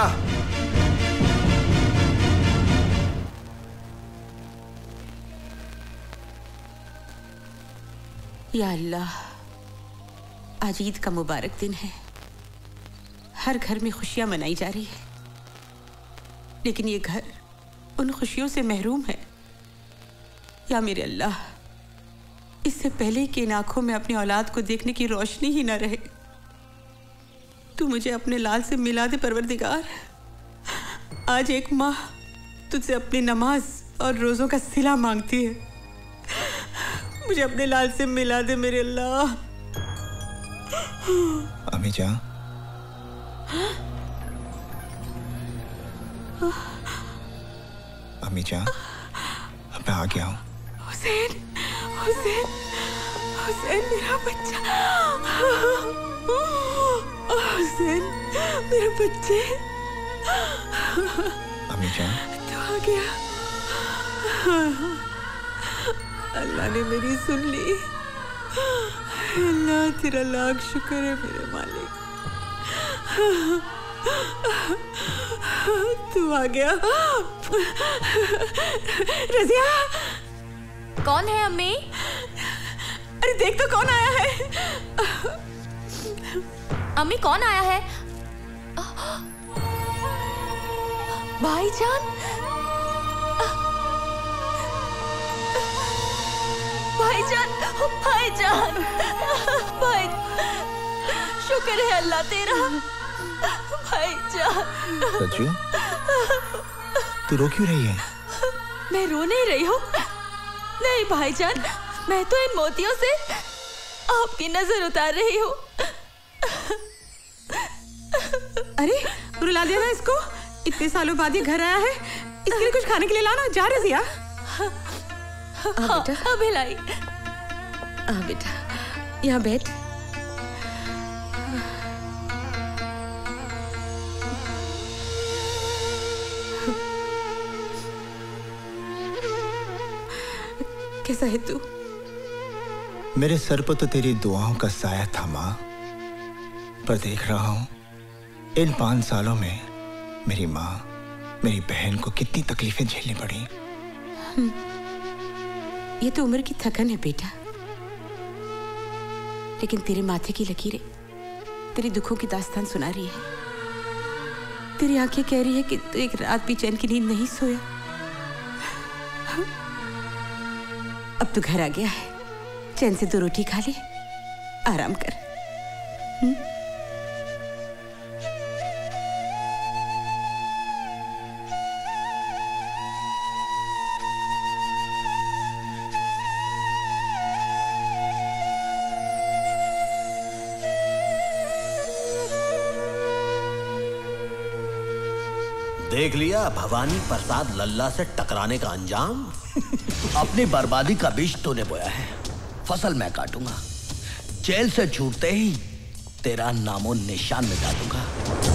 या अल्लाह, आज ईद का मुबारक दिन है। हर घर में खुशियां मनाई जा रही है, लेकिन ये घर उन खुशियों से महरूम है। या मेरे अल्लाह, इससे पहले कि इन आंखों में अपनी औलाद को देखने की रोशनी ही ना रहे, तू मुझे अपने लाल से मिला दे परवरदिगार। आज एक माँ तुझसे अपनी नमाज और रोजों का सिला मांगती है, मुझे अपने लाल से मिला दे मेरे अल्लाह। अम्मी जान, अम्मी जान, अब मैं आ गया हूँ। हुसैन, हुसैन, हुसैन मेरा बच्चा, हुसैन मेरे बच्चे। अम्मी जान, तू आ गया। अल्लाह ने मेरी सुन ली। अल्लाह तेरा लाख शुक्र है मेरे मालिक, तू आ गया। रज़िया, कौन है अम्मी? अरे देख तो कौन आया है। अम्मी कौन आया है? भाईजान, भाईजान, भाईजान, भाई, शुक्र है अल्लाह तेरा। भाईजान। रज्जू, तू रो क्यों रही है? मैं रो नहीं रही हूँ। नहीं भाईजान, मैं तो इन मोतियों से आपकी नजर उतार रही हूँ। अरे रुला दिया ना इसको, इतने सालों बाद ये घर आया है, इसके लिए कुछ खाने के लिए लाना। जा रज़िया। हाँ, बेटा, अभी लाई। आ बेटा, यहाँ बैठ। कैसा है तू? मेरे सर पर तो तेरी दुआओं का साया था माँ, पर देख रहा हूँ इन पांच सालों में मेरी माँ, मेरी बहन को कितनी तकलीफें झेलनी पड़ी। ये तो उम्र की थकन है बेटा, लेकिन तेरे माथे की लकीरें तेरी दुखों की दास्तान सुना रही है। तेरी आंखें कह रही है कि तू एक रात भी चैन की नींद नहीं सोया। अब तू घर आ गया है, चैन से दो रोटी खा ले, आराम कर। हुँ? देख लिया भवानी प्रसाद लल्ला से टकराने का अंजाम। अपनी बर्बादी का बीज तूने बोया है, फसल मैं काटूंगा। जेल से छूटते ही तेरा नामो निशान मिटा दूंगा।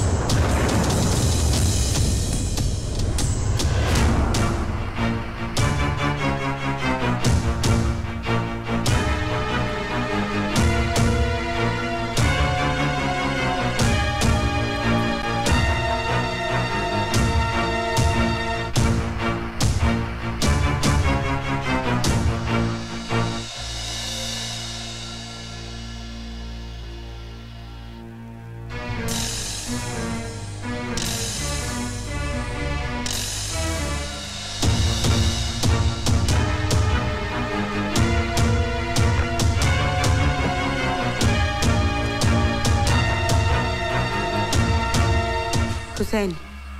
हुसैन,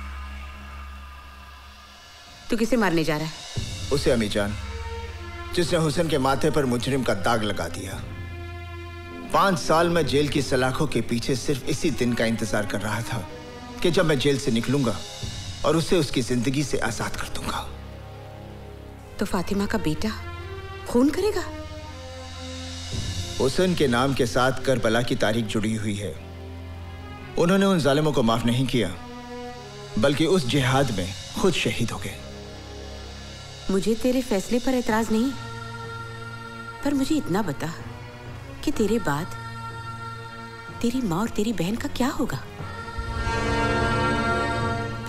तू किसे मारने जा रहा है? उसे अम्मी जान, जिसने हुसैन के माथे पर मुजरिम का दाग लगा दिया। पांच साल में जेल की सलाखों के पीछे सिर्फ इसी दिन का इंतजार कर रहा था कि जब मैं जेल से निकलूंगा और उसे उसकी जिंदगी से आजाद कर दूंगा। तो फातिमा का बेटा खून करेगा? हुसैन के नाम के साथ करबला की तारीख जुड़ी हुई है। उन्होंने उन जालिमों को माफ नहीं किया, बल्कि उस जिहाद में खुद शहीद हो गए। मुझे तेरे फैसले पर एतराज नहीं, पर मुझे इतना बता कि तेरे बाद तेरी माँ और तेरी बहन का क्या होगा?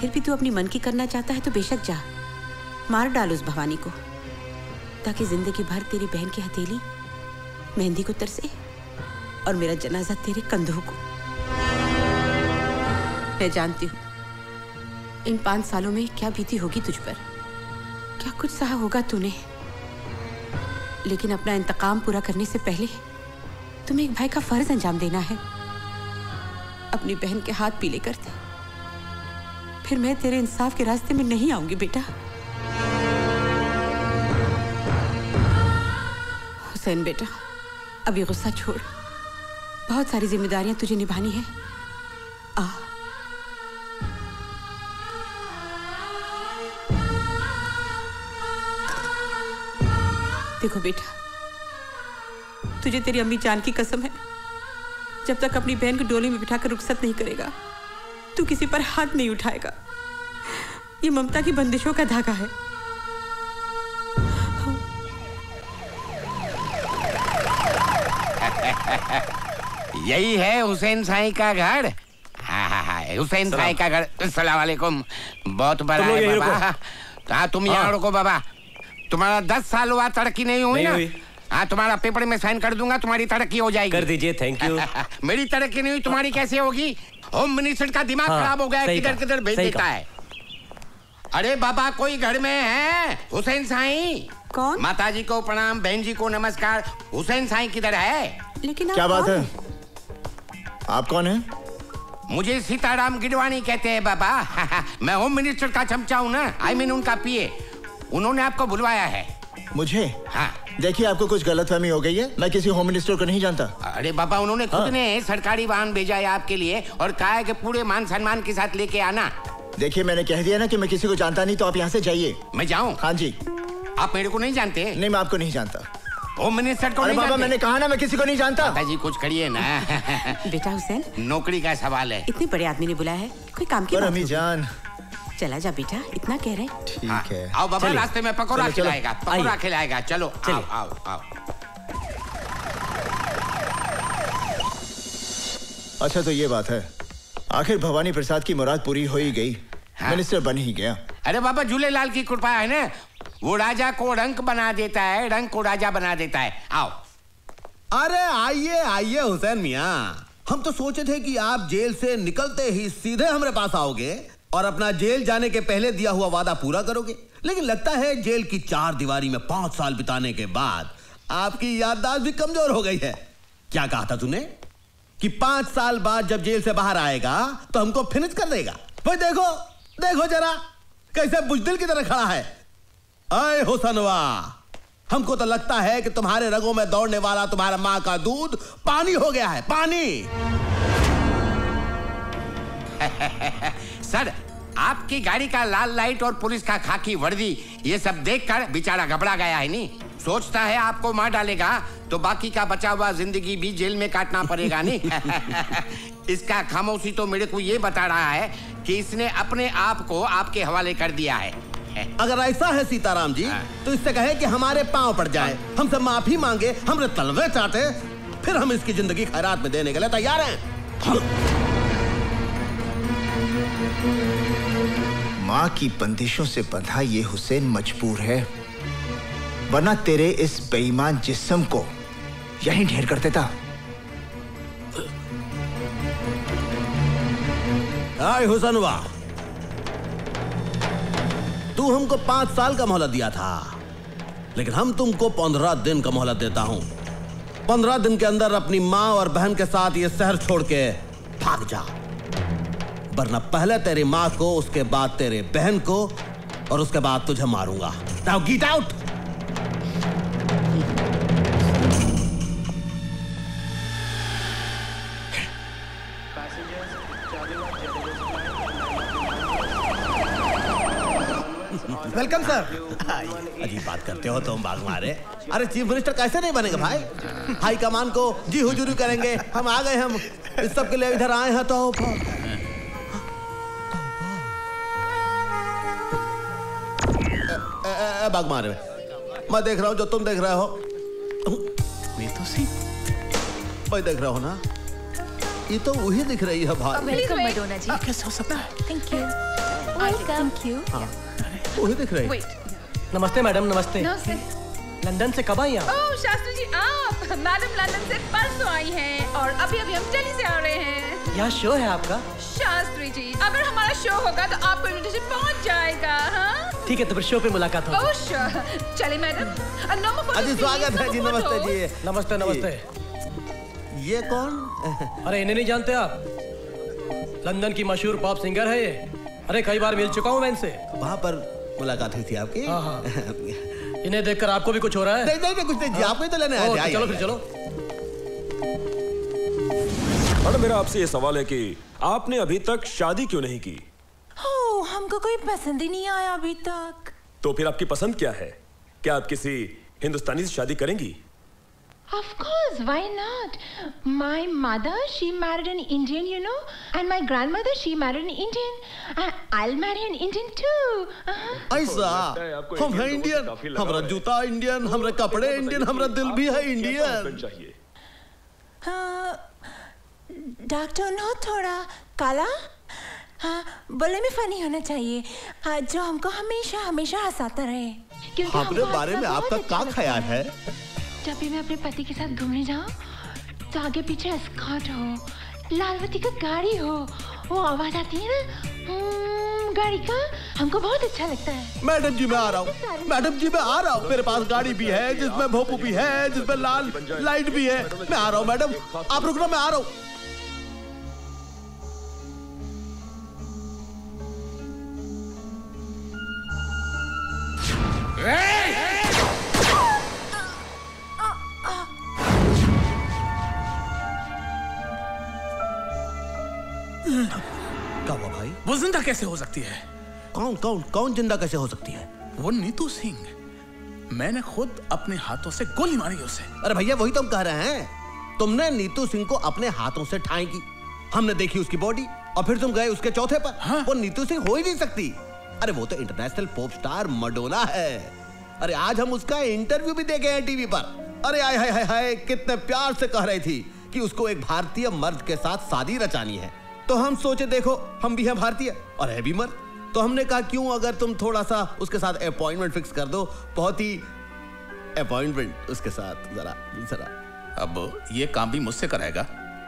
फिर भी तू अपनी मन की करना चाहता है तो बेशक जा, मार डाल उस भवानी को, ताकि जिंदगी भर तेरी बहन की हथेली मेहंदी को तरसे और मेरा जनाजा तेरे कंधों को। मैं जानती हूँ इन पांच सालों में क्या बीती होगी तुझ पर, क्या कुछ सहा होगा तूने, लेकिन अपना इंतकाम पूरा करने से पहले तुम्हें एक भाई का फर्ज अंजाम देना है। अपनी बहन के हाथ पीले कर दे, फिर मैं तेरे इंसाफ के रास्ते में नहीं आऊंगी बेटा। हुसैन बेटा, अभी गुस्सा छोड़, बहुत सारी जिम्मेदारियां तुझे निभानी है। आ देखो बेटा, तुझे तेरी अम्मी जान की कसम है, जब तक अपनी बहन को डोली में बिठाकर रुखसत नहीं करेगा तू किसी पर हाथ नहीं उठाएगा। ये ममता की बंदिशों का धागा है। यही है हुसैन साईं का घर। हाँ हाँ हाँ, हुसैन साईं का घर। अस्सलाम वालेकुम। बहुत बड़ा है बाबा। हाँ तुम यहाँ रुको बाबा, तुम्हारा दस साल हुआ तरक्की नहीं हुई ना? हाँ तुम्हारा पेपर में साइन कर दूंगा, तुम्हारी तरक्की हो जाएगी। कर दीजिए, थैंक यू। मेरी तरक्की नहीं हुई, तुम्हारी कैसे होगी? होम मिनिस्टर का दिमाग हाँ, खराब हो गया, किधर किधर भेज देता है। अरे बाबा कोई घर में है? हुसैन साईं। कौन? माताजी को प्रणाम, बहन जी को नमस्कार। हुसैन साईं किधर है? लेकिन क्या बात है? आप कौन है? मुझे सीताराम गिडवानी कहते हैं बाबा। मैं होम मिनिस्टर का चमचा हूँ ना, आई मीन उनका पीए। उन्होंने आपको बुलवाया है। मुझे? हाँ। देखिए आपको कुछ गलतफहमी हो गई है, मैं किसी होम मिनिस्टर को नहीं जानता। अरे बाबा उन्होंने खुद हाँ। ने सरकारी वाहन भेजा है आपके लिए और कहा है कि पूरे मान सम्मान के साथ लेके आना। देखिए मैंने कह दिया ना कि मैं किसी को जानता नहीं, तो आप यहाँ से जाइए। मैं जाऊँ? हाँ जी। आप मेरे को नहीं जानते? नहीं मैं आपको नहीं जानता। होम मिनिस्टर को अरे नहीं बाबा जानते? मैंने कहा ना मैं किसी को नहीं जानता। माताजी कुछ करिए ना। बेटा हुसैन, नौकरी का सवाल है। इतने बड़े आदमी ने बुलाया है, कोई काम की पर बात अम्मी होगी। जान। चला जा बेटा, इतना कह रहे हैं। ठीक हाँ, है। आओ बाबा, रास्ते में पकौड़ा चलो, चलो। खिलाएगा, पकौड़ा आइए। खिलाएगा। चलो आओ आओ आओ। अच्छा तो ये बात है, आखिर भवानी प्रसाद की मुराद पूरी हो ही गई, हाँ। मिनिस्टर बन ही गया। अरे बाबा झूलेलाल की कृपा है ना, वो राजा को रंक बना देता है, रंक को राजा बना देता है। आओ। अरे आइए आइए हुसैन मियाँ, हम तो सोचे थे कि आप जेल से निकलते ही सीधे हमारे पास आओगे और अपना जेल जाने के पहले दिया हुआ वादा पूरा करोगे, लेकिन लगता है जेल की चार दीवारी में पांच साल बिताने के बाद आपकी याददाश्त भी कमजोर हो गई है। क्या कहा था तूने कि पांच साल बाद जब जेल से बाहर आएगा तो हमको फिनिश कर देगा? भाई देखो देखो जरा कैसे बुजदिल की तरह खड़ा है। अय हुसनवा, हमको तो लगता है कि तुम्हारे रगों में दौड़ने वाला तुम्हारा माँ का दूध पानी हो गया है, पानी। सर आपकी गाड़ी का लाल लाइट और पुलिस का खाकी वर्दी ये सब देखकर बेचारा घबरा गया है। नहीं सोचता है आपको मार डालेगा तो बाकी का बचा हुआ जिंदगी भी जेल में काटना पड़ेगा। नहीं इसका खामोशी तो मेरे को ये बता रहा है कि इसने अपने आप को आपके हवाले कर दिया है। अगर ऐसा है सीताराम जी तो इससे कहे कि हमारे पांव पड़ जाए, हमसे माफी मांगे, हमरे तलवे चाटे, फिर हम इसकी जिंदगी खैरात में देने के लिए तैयार हैं। माँ की बंदिशों से बंधा ये हुसैन मजबूर है, वरना तेरे इस बेईमान जिस्म को यहीं ढेर कर देता। हाय हुसनवा, तू हमको पांच साल का मोहलत दिया था, लेकिन हम तुमको पंद्रह दिन का मोहलत देता हूं। पंद्रह दिन के अंदर अपनी माँ और बहन के साथ ये शहर छोड़ के भाग जा, वरना पहले तेरी माँ को, उसके बाद तेरे बहन को और उसके बाद तुझे मारूंगा। Now get out. Welcome sir. अजीब बात करते हो तुम, बाग मारे। अरे चीफ मिनिस्टर कैसे नहीं बनेगा भाई? हाई कमान को जी हुजूरी करेंगे। हम आ गए, हम इस सब के लिए इधर आए हैं। तो ए, ए, बाग मारे, मैं देख रहा हूँ जो तुम देख रहे हो। ये तो सी मैं देख रहा हूँ ना, ये तो वही दिख रही है भाई। Welcome Madonna ji. कैसे हो सकता है? Thank you. Welcome. Thank you. वही दिख रही। नमस्ते मैडम, नमस्ते। नमस्ते। लंदन से कब आई आप? ओह शास्त्री जी, आप? मैडम लंदन से परसों आई हैं और अभी अभी हम दिल्ली से आ रहे हैं। यहाँ शो है आपका? शास्त्री जी, अगर हमारा शो होगा तो आपको इनविटेशन पहुँच जाएगा। हाँ ठीक है, तो फिर शो पे मुलाकात होगी। Oh sure. चले मैडम। अजी स्वागत है जी। नमस्ते जी। नमस्ते नमस्ते। ये कौन? अरे इन्हें नहीं जानते आप? लंदन की मशहूर पॉप सिंगर है ये। अरे कई बार मिल चुका हूँ मैं इनसे। वहाँ पर मुलाकात हुई थी आपकी? हाँ हाँ। इन्हें देखकर आपको भी कुछ हो रहा है? नहीं नहीं, नहीं कुछ नहीं जी, आपको ही तो लेने आए थे। चलो फिर चलो। मैडम मेरा आपसे ये सवाल है कि आपने अभी तक शादी क्यों नहीं की? ओह, हमको कोई पसंद ही नहीं आया अभी तक। तो फिर आपकी पसंद क्या है? क्या आप किसी हिंदुस्तानी से शादी करेंगी? Of course, why not? My mother, she married an Indian, you know, and my grandmother, she married an Indian. Uh, I'll marry an Indian too. Uh-huh. ऐसा? हम हैं इंडियन, हमारा जूता इंडियन, हमारे कपड़े इंडियन, हमारा दिल भी है इंडियन। हाँ, डॉक्टर नो थोड़ा काला, हाँ, बोले में फनी होना चाहिए, हाँ, जो हमको हमेशा हमेशा हंसाता रहे। अपने बारे में आपका क्या ख्याल है? जब भी मैं अपने पति के साथ घूमने जाऊं तो आगे पीछे एस्कॉर्ट हो, लालवती का गाड़ी हो, वो आवाज आती है ना गाड़ी का, हमको बहुत अच्छा लगता है। मैडम जी मैं आ रहा हूँ, मैडम जी मैं आ रहा हूँ, मेरे पास गाड़ी भी है जिसमें भोपू भी है, जिसमें लाल लाइट भी है। मैं आ रहा हूँ मैडम, आप रुकना, मैं आ रहा हूँ। क्या हुआ भाई? वो जिंदा कैसे हो सकती है? कौन कौन कौन जिंदा कैसे हो सकती है? वो नीतू सिंह। मैंने खुद अपने हाथों से गोली मारी उसे। अरे भैया वही तो हम कह रहे हैं, तुमने नीतू सिंह को अपने हाथों से ठाई की, हमने देखी उसकी बॉडी, और फिर तुम गए उसके चौथे पर। हाँ? वो नीतू सिंह हो ही नहीं सकती। अरे वो तो इंटरनेशनल पॉप स्टार मडोना है। अरे आज हम उसका इंटरव्यू भी देखे हैं टीवी पर। अरे हाय हाय हाय, कितने प्यार से कह रही थी कि उसको एक भारतीय मर्द के साथ शादी रचानी है। तो हम सोचे देखो हम भी हैं भारतीय और है भी मर्द, तो हमने कहा क्यों अगर तुम थोड़ा सा उसके साथ अपॉइंटमेंट फिक्स कर दो, बहुत ही अपॉइंटमेंट उसके साथ जरा जरा। अब ये काम भी मुझसे कराएगा?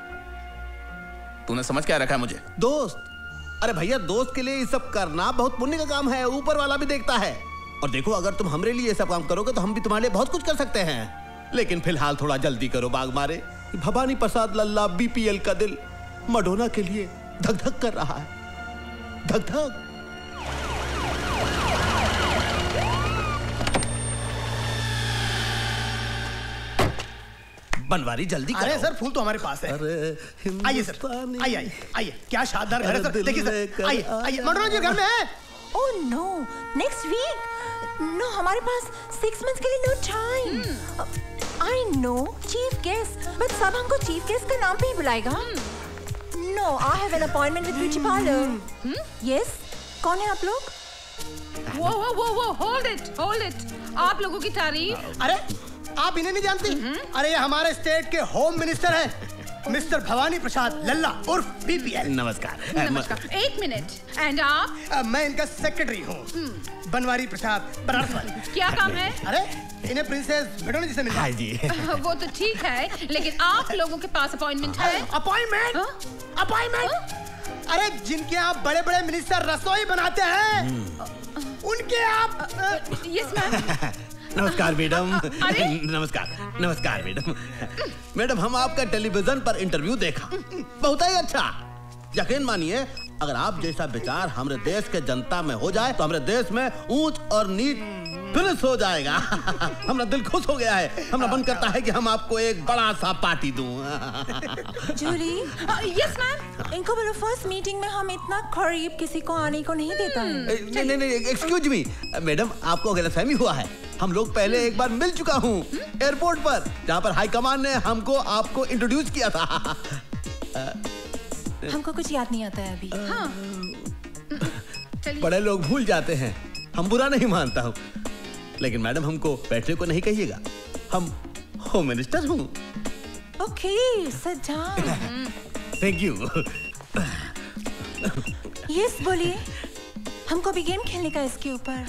तूने समझ क्या रखा है मुझे? दोस्त। अरे भैया दोस्त के लिए ये सब करना बहुत पुण्य का काम है, ऊपर वाला भी देखता है। और देखो अगर तुम हमरे लिए ये सब काम करोगे तो हम भी तुम्हारे लिए बहुत कुछ कर सकते हैं, लेकिन फिलहाल थोड़ा जल्दी करो बाग मारे। भवानी प्रसाद लल्ला बीपीएल का दिल मडोना के लिए धक धक कर रहा है, धक धक। बनवारी जल्दी करो। अरे सर फूल तो हमारे पास है। आइए सर, आइए आइए आइए, क्या शानदार घर है सर, देखिए सर, आइए आइए। मडोना जी घर में है। Oh no, next week. No, हमारे पास सिक्स मंथ्स के लिए no time. I know chief guest, but सब हमको चीफ गेस्ट का नाम पे ही बुलाएगा। No, I have an appointment with beauty parlour. Yes, कौन है आप लोग? वो वो वो वो होल्ड इट होल्ड इट, आप लोगों की तारीफ। अरे आप इन्हें नहीं जानती? अरे ये हमारे स्टेट के होम मिनिस्टर हैं, मिस्टर भवानी प्रसाद लल्ला उर्फ बीपीएल। नमस्कार। नमस्कार। एक मिनट। एंड आप? मैं इनका सेक्रेटरी हूँ, बनवारी प्रसाद बनारस। क्या काम है? अरे इन्हें प्रिंसेस मडोना जी से मिलना है। जी। वो तो ठीक है, लेकिन आप लोगों के पास अपॉइंटमेंट है? अपॉइंटमेंट? अपॉइंटमेंट? अरे जिनके आप बड़े बड़े मिनिस्टर रसोई बनाते हैं, उनके आप। Yes ma'am. नमस्कार मैडम। नमस्कार नमस्कार मैडम। मैडम हम आपका टेलीविजन पर इंटरव्यू देखा, बहुत ही अच्छा। यकीन मानिए अगर आप जैसा विचार हमारे देश के जनता में हो जाए तो हमारे देश में ऊंच और नीच फिनिश हो जाएगा। हमारा दिल खुश हो गया है, हमारा मन करता है कि हम आपको एक बड़ा सा पार्टी दूं। जूली। Yes ma'am. इनको बोलो फर्स्ट मीटिंग में हम इतना करीब किसी को आने को नहीं देता है। नहीं नहीं नहीं, एक्सक्यूज मी मैडम, आपको गलतफहमी हुआ है। हम लोग पहले एक बार मिल चुका हूँ एयरपोर्ट पर, जहाँ पर हाईकमान ने हमको आपको इंट्रोड्यूस किया था। हमको कुछ याद नहीं आता है अभी। हाँ। बड़े लोग भूल जाते हैं, हम बुरा नहीं मानता हूँ, लेकिन मैडम हमको बैठने को नहीं कहिएगा, हम होम मिनिस्टर हूँ। Okay, sit down. Thank you. Yes बोलिए। हमको भी गेम खेलने का इसके ऊपर।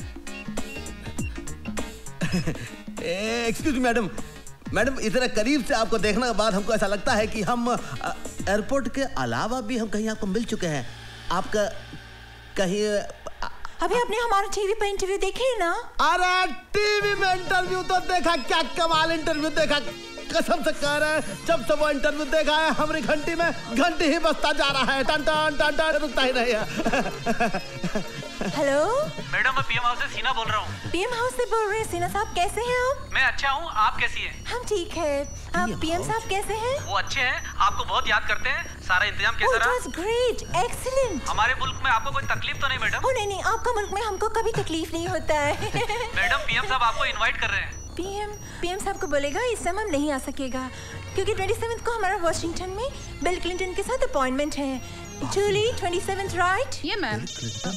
एक्सक्यूज मी मैडम, मैडम इतना करीब से आपको देखने के बाद हमको ऐसा लगता है कि हम एयरपोर्ट के अलावा भी हम कहीं आपको मिल चुके हैं। आपका कहीं अभी आपने हमारा टीवी पे इंटरव्यू देखे ना? अरे टीवी में इंटरव्यू तो देखा, क्या कमाल इंटरव्यू देखा, कसम से कह रहे हैं। जब से वो इंटरव्यू देखा है हमारी घंटी में घंटी ही बजता जा रहा है, टन टन टन टन, रुकता ही नहीं है। हेलो मैडम, मैं पीएम हाउस से सीना बोल रहा हूँ। पीएम हाउस से बोल रहे हैं। सीना साहब कैसे हैं आप? मैं अच्छा हूँ, आप कैसी हैं? हम ठीक है। आप पीएम साहब कैसे हैं? वो अच्छे हैं, आपको बहुत याद करते हैं। सारा इंतजाम कैसा रहा? It was great, excellent। हमारे मुल्क में आपको कोई तकलीफ तो नहीं मैडम? ओ नहीं नहीं, आपका मुल्क में हमको कभी तकलीफ नहीं होता है। मैडम, पीएम साहब आपको इनवाइट कर रहे हैं। पीएम पीएम साहब को बोलेगा इस समय हम नहीं आ सकेगा, क्योंकि ट्वेंटी को हमारा वॉशिंगटन में बिल क्लिंटन के साथ अपॉइंटमेंट है। Julie twenty seventh right? ये ma'am.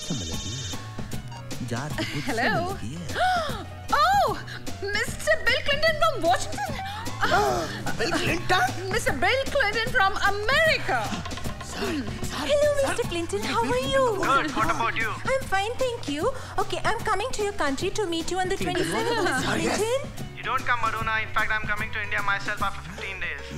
Hello. Oh, mister Bill Clinton from Washington. Bill Clinton? Mister Bill Clinton from America. Hello, Mister Clinton. How are you? Good. What about you? I'm fine, thank you. Okay, I'm coming to your country to meet you on the twenty-seventh, Mister Clinton. You don't come, Madonna. In fact, I'm coming to India myself after fifteen days.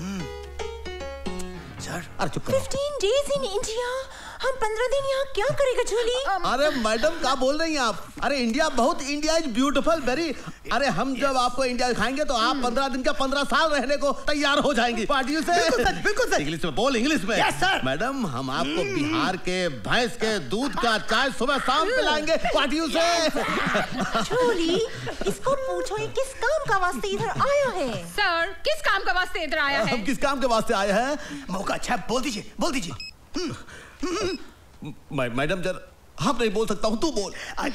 Sir, अरे चुप करो। fifteen days in India. हम पंद्रह दिन यहाँ क्या करेगा जूली? अरे मैडम क्या बोल रही हैं आप? अरे इंडिया बहुत, इंडिया इज ब्यूटीफुल वेरी। अरे हम जब आपको इंडिया दिखाएंगे तो आप पंद्रह दिन का पंद्रह साल रहने को तैयार हो जाएंगी। पार्टियों से बिल्कुल सच, बिल्कुल सच। इंग्लिश में बोल, इंग्लिश में। Yes sir. मैडम हम आपको बिहार के भैंस के दूध का चाय सुबह शाम पिलाएंगे पार्टियों से। जूली, इसको पूछो ये किस काम का वास्ते इधर आया है? सर, किस काम का वास्ते इधर आया है? हम किस काम के वास्ते आए हैं? मौका अच्छा है, बोल दीजिए, बोल दीजिए। मैडम जर हम नहीं बोल सकता हूँ, तू बोल।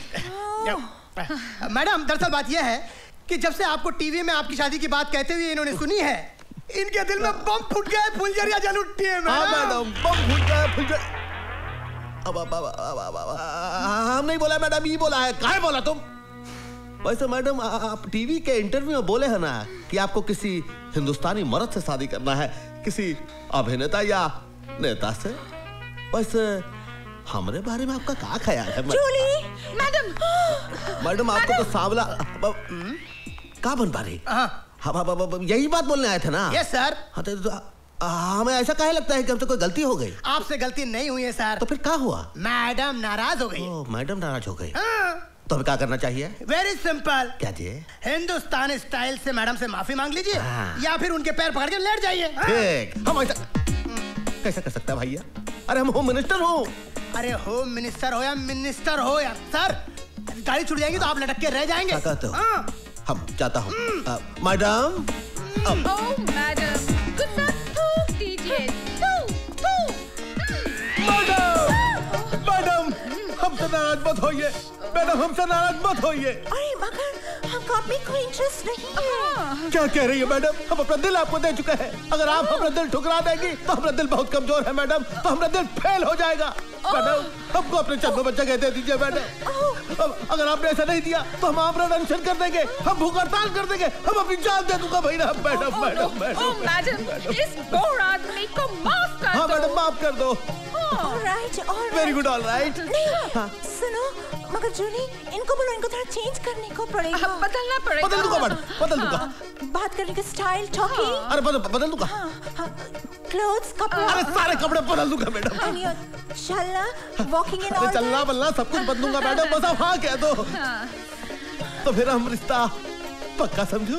मैडम दरअसल बात यह है कि जब से आपको टीवी में आपकी शादी की बात कहते हुए इन्होंने सुनी है, इनके दिल में बम फूट गया है, फुलझड़ियां जल उठी है। हाँ मैडम, बम फूट गया है, फुलझड़ी। अब अब अब अब अब हम नहीं बोला मैडम, ये बोला है। काहे बोला तुम? वैसे मैडम आप टीवी के इंटरव्यू में बोले हैं ना कि आपको किसी हिंदुस्तानी मर्द से शादी करना है, किसी अभिनेता या नेता से। वैसे हमारे बारे में आपका क्या ख्याल है? जूली, मैडम, मैडम आपको तो सांवला क्या बन पा रही? हाँ, यही बात बोलने आए थे ना? Yes sir. हाँ तो हमें ऐसा काहे लगता है कि हमसे कोई गलती हो गई? आपसे गलती नहीं हुई है सर। तो फिर क्या हुआ? मैडम नाराज हो गई। मैडम नाराज हो गई? तो हमें क्या करना चाहिए? Very simple. क्या जी? हिंदुस्तान स्टाइल से मैडम से माफी मांग लीजिए या फिर उनके पैर पकड़ के लेट जाइए। ठीक। हम ऐसा कैसा कर सकता है भैया? अरे हम होम मिनिस्टर हो। अरे होम मिनिस्टर हो या मिनिस्टर हो या सर, गाड़ी छूट जाएगी तो आप लटक के रह जाएंगे। क्या कहते हो? हम जाता हूँ। मैडम। ओह मैडम, कुछ थूक दीजिए। मैडम, मैडम, हमसे नाराज मत होइए। मैडम हमसे नाराज मत होइए। अरे मगर हमको आप में कोई इंटरेस्ट नहीं है। क्या कह रही है मैडम? हम अपना दिल आपको दे चुके हैं। अगर आप अपना दिल ठुकरा देंगी तो हमारा दिल बहुत कमजोर है मैडम, तो हमारा दिल फेल हो जाएगा। मैडम हमको अपने चरणों में जगह दे दीजिए मैडम। अगर आपने ऐसा नहीं दिया तो हम आपका अनशन कर देंगे, हम भूख हड़ताल कर देंगे, हम अपनी जान दे दूंगा भैया। मैडम मैडम मैडम मैडम, इस बोर आदमी को माफ कर दो। हाँ मैडम माफ कर दो। Alright alright. Very good alright. नहीं सुनो, मगर जूली इनको बोलो, इनको थोड़ा चेंज करने को पड़ेगा। बदलना पड़ेगा। बदल दूंगा मैडम, बदल दूंगा। बात करने का स्टाइल, टॉकिंग। अरे बदल बदल दूंगा। क्लोथ्स, कपड़े। अरे सारे कपड़े बदल दूंगा मैडम। चलना, वॉकिंग एंड ऑल। चलना बलना सब कुछ बदलूंगा मैडम, बस आप हाँ कह दो। तो फिर हम रिश्ता पक्का समझो।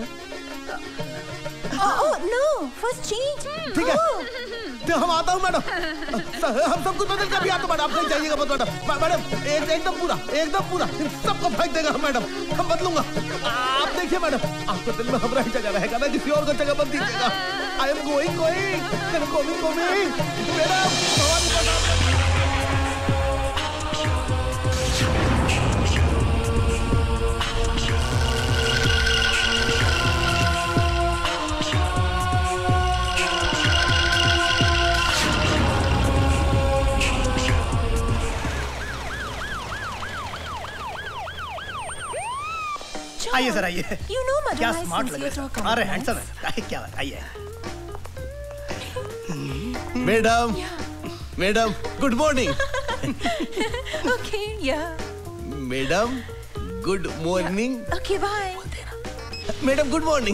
Oh no, first change. ठीक है, तो हम आता हूँ मैडम। हम सब कुछ बदल के भी आता हूँ मैडम, आप नहीं जाइएगा मत मैडम। मैडम एक एकदम पूरा एकदम पूरा सबको फेंक देगा मैडम, हम बदलूंगा। आप देखिए मैडम, आपको दिल में हमारा ही जगह रहेगा ना, किसी और को जगह बन दीजिएगा। I am going going going going madam. आइए सर आइए। You know, Madam, क्या I स्मार्ट sense लग your रहे हैं। compliments. अरे हैंडसम है। क्या बात, आइए। Madam madam good morning. Okay या madam good morning. Okay bye. Madam good morning.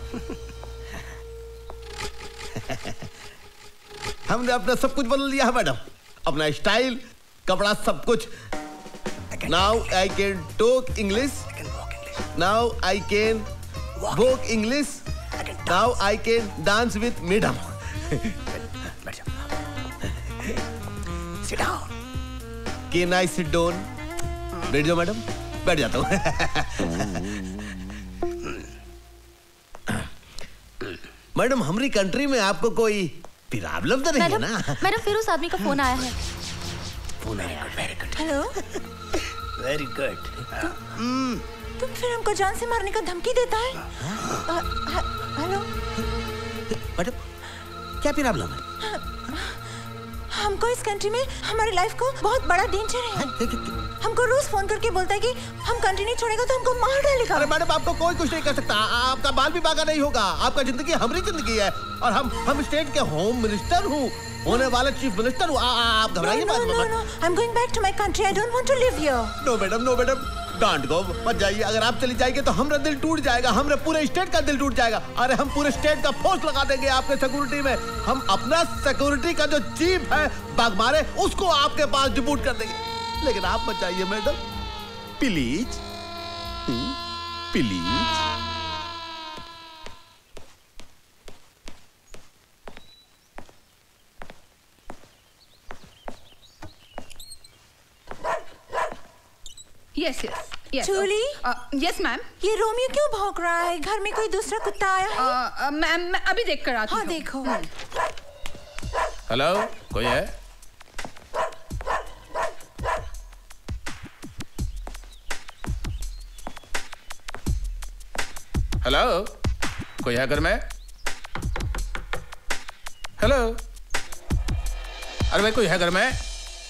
हमने अपना सब कुछ बदल लिया है मैडम, अपना स्टाइल, कपड़ा, सब कुछ। Now I can talk English, now I can walk English, now I can dance with madam. Sit down. Can I sit down? बैठ जाओ मैडम। बैठ जाता हूँ। मैडम हमारी कंट्री में आपको कोई प्रॉब्लम तो नहीं है ना? मैडम फिर उस आदमी का फोन आया है। फोन आया। Very good. Hello. Very good. तुम फिर हमको जान से मारने का धमकी देता है? हेलो। मैडम क्या प्रॉब्लम है? हमको इस कंट्री में हमारी लाइफ को बहुत बड़ा डेंजर है। हमको रोज फोन करके बोलता है कि हम कंट्री नहीं छोड़ेगा तो हमको मार डालेगा। अरे मैडम आपको कोई कुछ नहीं कर सकता, आपका बाल भी बागा नहीं होगा। आपका जिंदगी हमारी जिंदगी है और हम हम स्टेट के होम मिनिस्टर हूँ, होने वाले चीफ मिनिस्टर हूँ। आप घबराइए मत। No no no, I am going back to my country. I don't want to live here. No madam, no madam, don't go, मत जाइए। अगर आप चली जाएंगे तो हमारा दिल टूट जाएगा, हमारे पूरे स्टेट का दिल टूट जाएगा। अरे हम पूरे स्टेट का फोर्स लगा देंगे आपके सिक्योरिटी में। हम अपना सिक्योरिटी का जो चीफ है बागमारे, उसको आपके पास डिप्यूट कर देंगे। लेकिन आप मत जाइए madam, please please. Yes yes yes. Julie? Yes ma'am. ये रोमियो क्यों भौंक रहा है? घर में कोई दूसरा कुत्ता आया है? मैम मैं अभी देख कर आती हूँ। हाँ देखो। हेलो, कोई है? हेलो, कोई है घर में? हेलो, अरे भाई कोई है घर में?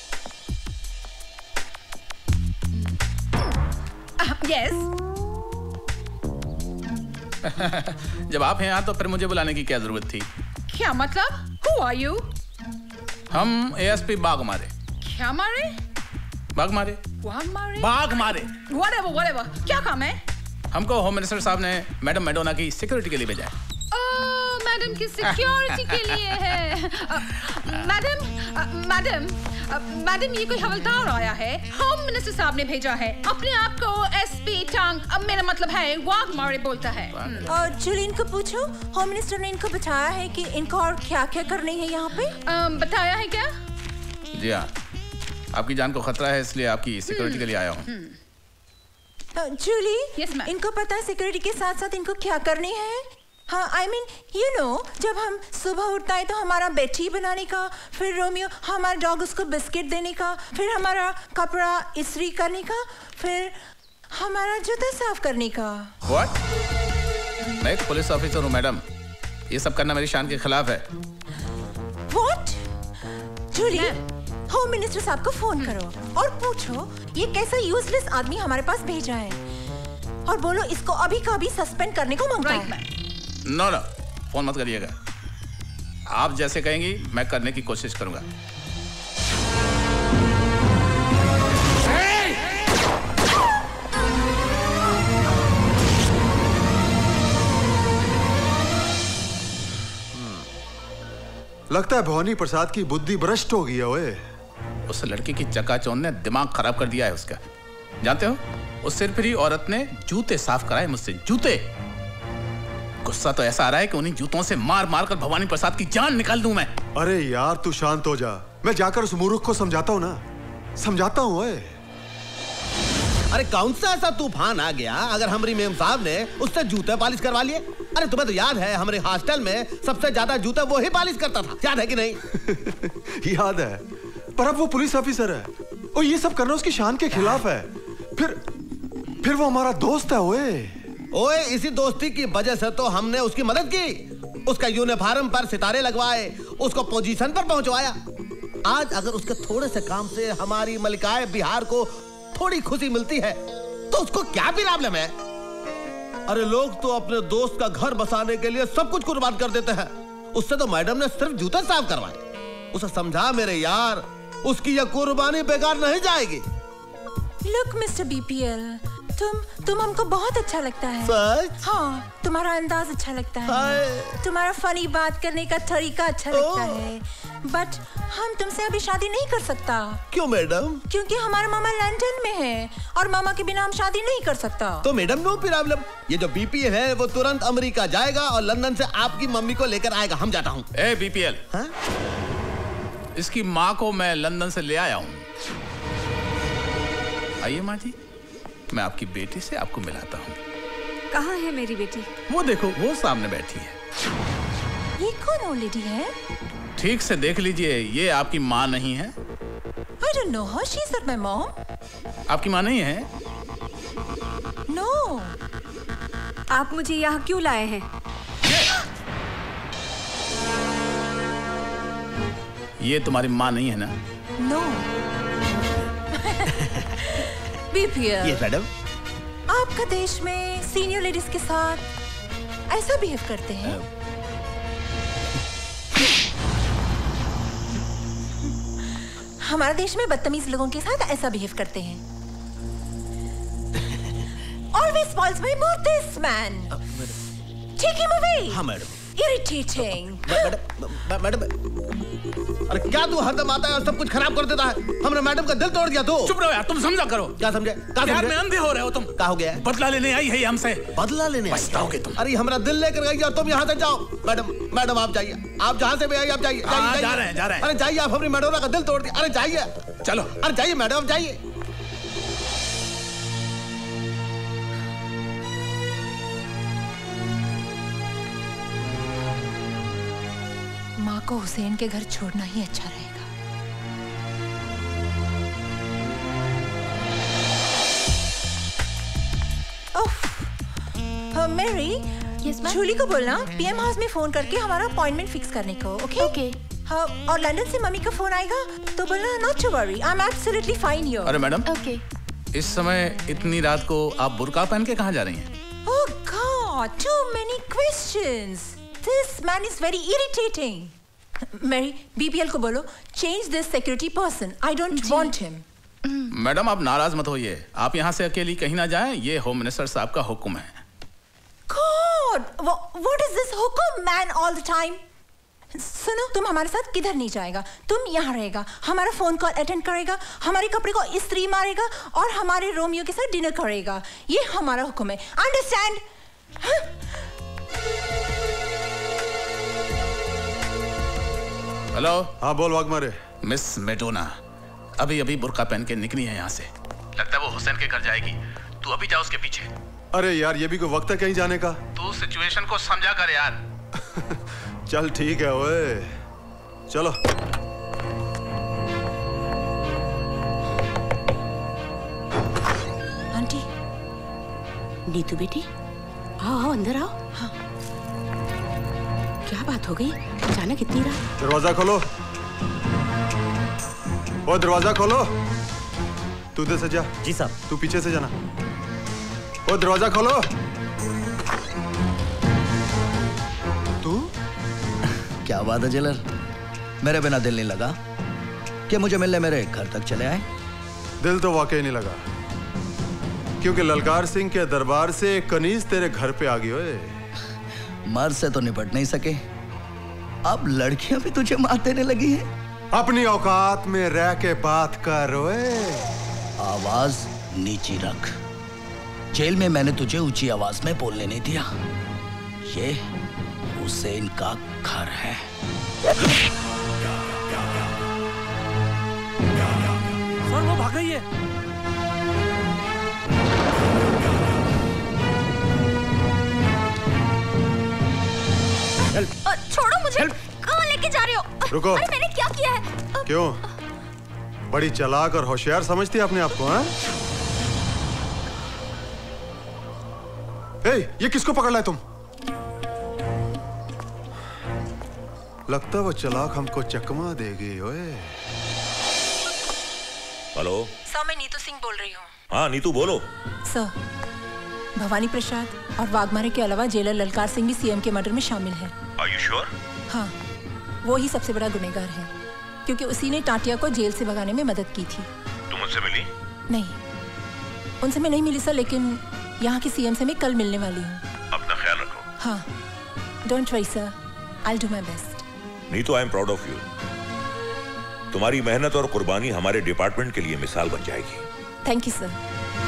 यस। जब आप हैं यहाँ तो फिर मुझे बुलाने की क्या जरूरत थी? क्या मतलब? Who are you? हम एएसपी बाग मारे। क्या मारे? बाग मारे। बाग मारे? बाग मारे। Whatever, whatever. क्या काम है? हमको होम मिनिस्टर साहब ने मैडम मैडोना की सिक्योरिटी के लिए भेजा है। ओह, मैडम की सिक्योरिटी के लिए है। मैडम, मैडम, मैडम ये कोई हवलदार आया है, होम मिनिस्टर साहब ने भेजा है। अपने आप को एसपी टांग, मेरा मतलब है वाग मारे बोलता है। और जूली इनको पूछो, होम मिनिस्टर ने इनको बताया है कि इनको और क्या क्या करनी है यहाँ पे? बताया है क्या? जी हाँ, आपकी जान को खतरा है इसलिए आपकी सिक्योरिटी के लिए आया हूँ। जूली, yes, इनको पता है सिक्योरिटी के साथ साथ इनको क्या करनी है? हाँ, आई मीन यू नो, जब हम सुबह उठता है तो हमारा बेड टी बनाने का, फिर रोमियो हमारा डॉग उसको बिस्किट देने का, फिर हमारा कपड़ा इस्त्री करने का, फिर हमारा जूता साफ करने का। What? मैं एक पुलिस ऑफिसर हूँ मैडम, ये सब करना मेरी शान के खिलाफ है। What? जूली, होम मिनिस्टर साहब को फोन करो और पूछो ये कैसा यूजलेस आदमी हमारे पास भेजा है, और बोलो इसको अभी का अभी सस्पेंड करने को मांगता है। नो नो, फोन मत करिएगा। आप जैसे कहेंगी मैं करने की कोशिश करूंगा। लगता है भवानी प्रसाद की बुद्धि भ्रष्ट हो गई है। ओए, उस लड़की की चकाचौंध ने दिमाग खराब कर दिया है उसका। जानते हो, उस सिरफिरी औरत ने जूते साफ कराए मुझसे, जूते। गुस्सा तो ऐसा आ रहा है कि उन्हीं जूतों से मार मार कर भवानी प्रसाद की जान निकाल दूं मैं। अरे यार तू शांत हो जा, मैं जाकर उस मूर्ख को समझाता हूँ ना, समझाता हूँ। ओए, अरे कौन सा ऐसा तूफान आ गया अगर हमारी मेम साहब ने उससे जूते पालिश करवा लिए? अरे तुम्हें तो याद है हमारे हॉस्टल में सबसे ज्यादा जूते वो ही पालिश करता था, याद है कि नहीं? याद है, पर अब वो पुलिस ऑफिसर है और ये सब करना उसकी शान के खिलाफ है। फिर फिर वो हमारा दोस्त है। ओए ओए, इसी दोस्ती की वजह से तो हमने उसकी मदद की, उसका यूनिफॉर्म पर सितारे लगवाए, उसको पोजीशन पर पहुंचवाया। आज अगर उसके थोड़े से काम से हमारी मलिकाए बिहार को थोड़ी खुशी मिलती है तो उसको क्या प्रॉब्लम है? अरे लोग तो अपने दोस्त का घर बसाने के लिए सब कुछ कुर्बान कर देते हैं। उससे तो मैडम ने सिर्फ जूते साफ करवाए। उसे समझा मेरे यार, उसकी यह कुर्बानी बेकार नहीं जाएगी। लुक मिस्टर बीपीएल, तुम तुम हमको बहुत अच्छा लगता है। सच? हाँ, तुम्हारा अंदाज अच्छा लगता है, तुम्हारा फनी बात करने का तरीका अच्छा लगता है, बट हम तुमसे अभी शादी नहीं कर सकता। क्यों मैडम? क्योंकि हमारा मामा लंदन में है और मामा के बिना हम शादी नहीं कर सकता। तो मैडम नो प्रॉब्लम, ये जो बीपीएल है वो तुरंत अमेरिका जाएगा और लंदन से आपकी मम्मी को लेकर आएगा। हम जाता हूँ। ए बीपीएल, हाँ? इसकी माँ को मैं लंदन से ले आया हूँ। आइए माँ जी, मैं आपकी बेटी से आपको मिलाता हूँ। कहाँ है मेरी बेटी? वो देखो, वो सामने बैठी है। ये कौन ओल्ड लेडी है? ठीक से देख लीजिए, ये आपकी माँ नहीं है। I don't know her. She's not my mom. आपकी माँ नहीं है? No. आप मुझे यहाँ क्यों लाए हैं? ये तुम्हारी माँ नहीं है ना? No. बीपीएल। Yes, madam. आपका देश में सीनियर लेडीज के साथ ऐसा बिहेव करते हैं? हमारे देश में बदतमीज लोगों के साथ ऐसा बिहेव करते हैं। Always spoils my mood, this man. Take him away. हाँ मैडम। Irritating. मैडम, मैडम, अरे क्या तू हरदम आता है और सब कुछ खराब कर देता है? हमने मैडम का दिल तोड़ दिया तू। चुप रहो यार, तुम समझा करो। क्या समझे? यार में अंधे हो रहे हो तुम। क्या हो गया? बदला लेने आई है हमसे। बदला लेने आई? पछताओगे तुम। अरे हमारा दिल लेकर गई और तुम यहाँ से जाओ। मैडम, मैडम आप जाइए। आप जहाँ से भी आई आप जाइए। हाँ, जा रहे हैं, जा रहे हैं। अरे जाइए, आप अपनी मैडोना का दिल तोड़ दिया। अरे जाइए। चलो। अरे जाइए मैडम, जाइए। माँ को हुसैन के घर छोड़ना ही अच्छा रहेगा। ओह, मैरी, जूली को बोलना पीएम हाउस में फोन करके हमारा अपॉइंटमेंट फिक्स करने को। Okay okay. हाँ, और लंदन से मम्मी का फोन आएगा तो बोलना not to worry, I am absolutely fine here. अरे मैडम, ओके। इस समय इतनी रात को आप बुर्का पहन के कहाँ जा रही हैं? Oh God, too many questions. This man is very irritating. Mary, B P L को बोलो change this security person. I don't want him. Madam आप नाराज मत होइए, आप यहाँ से अकेली कहीं ना जाएं, ये होम मिनिस्टर साहब का हुक्म है। God, what is this हुक्म man all the time? सुनो, तुम हमारे साथ किधर नहीं जाएगा, तुम यहाँ रहेगा, हमारा फोन कॉल अटेंड करेगा, हमारे कपड़े को इस्त्री मारेगा और हमारे रोमियो के साथ डिनर करेगा। ये हमारा हुक्म है, अंडरस्टैंड? हेलो। हाँ बोल वाघमारे। मिस मेडोना अभी अभी बुर्का पहन के निकली है यहाँ से, लगता है वो हुसैन के घर जाएगी। तू अभी जा उसके पीछे। अरे यार ये भी कोई वक्त है कहीं जाने का? तू सिचुएशन को समझा कर यार। चल ठीक है ओए, चलो। आंटी। नीतू बेटी, आओ आओ अंदर आओ। हाँ। क्या बात हो गई, अचानक इतनी रात? दरवाजा खोलो। ओ दरवाजा खोलो। तू इधर से जा। जी साहब। तू पीछे से जाना। ओ दरवाजा खोलो। तू? क्या बात है जेलर, मेरे बिना दिल नहीं लगा कि मुझे मिलने मेरे घर तक चले आए? दिल तो वाकई नहीं लगा, क्योंकि ललकार सिंह के दरबार से कनीज तेरे घर पे आ गई। ओए मर्द से तो निपट नहीं सके, अब लड़कियां भी तुझे मात देने लगी हैं। अपनी औकात में रह के बात कर। ओए आवाज नीची रख, जेल में मैंने तुझे ऊंची आवाज में बोलने नहीं दिया। ये हुसैन का घर है। सर वो भाग गई है। छोड़ो मुझे, कहाँ लेके जा रहे हो? रुको। अरे मैंने क्या किया है? क्यों बड़ी चालाक और होशियार समझती है अपने आप को? हाँ? ए, ये किसको पकड़ लाए तुम? लगता वो चालाक हमको चकमा देगी। ओए हेलो सर, मैं नीतू सिंह बोल रही हूँ। हाँ नीतू बोलो। सर, भवानी प्रसाद और वाघमारे के अलावा जेलर ललकार सिंह भी सीएम के मर्डर में शामिल है। Are you sure? हाँ, वो ही सबसे बड़ा गुनहगार है। क्योंकि उसी ने टाटिया को जेल से भगाने में मदद की थी। तुम उनसे मिली? नहीं, उनसे मैं नहीं मिली सर, लेकिन यहाँ की सीएम से मैं कल मिलने वाली हूँ। अपना ख्याल रखो। हाँ, don't worry sir, I will do my best. Neetu, I am proud of you. तुम्हारी मेहनत और कुर्बानी हमारे डिपार्टमेंट के लिए मिसाल बन जाएगी। Thank you sir.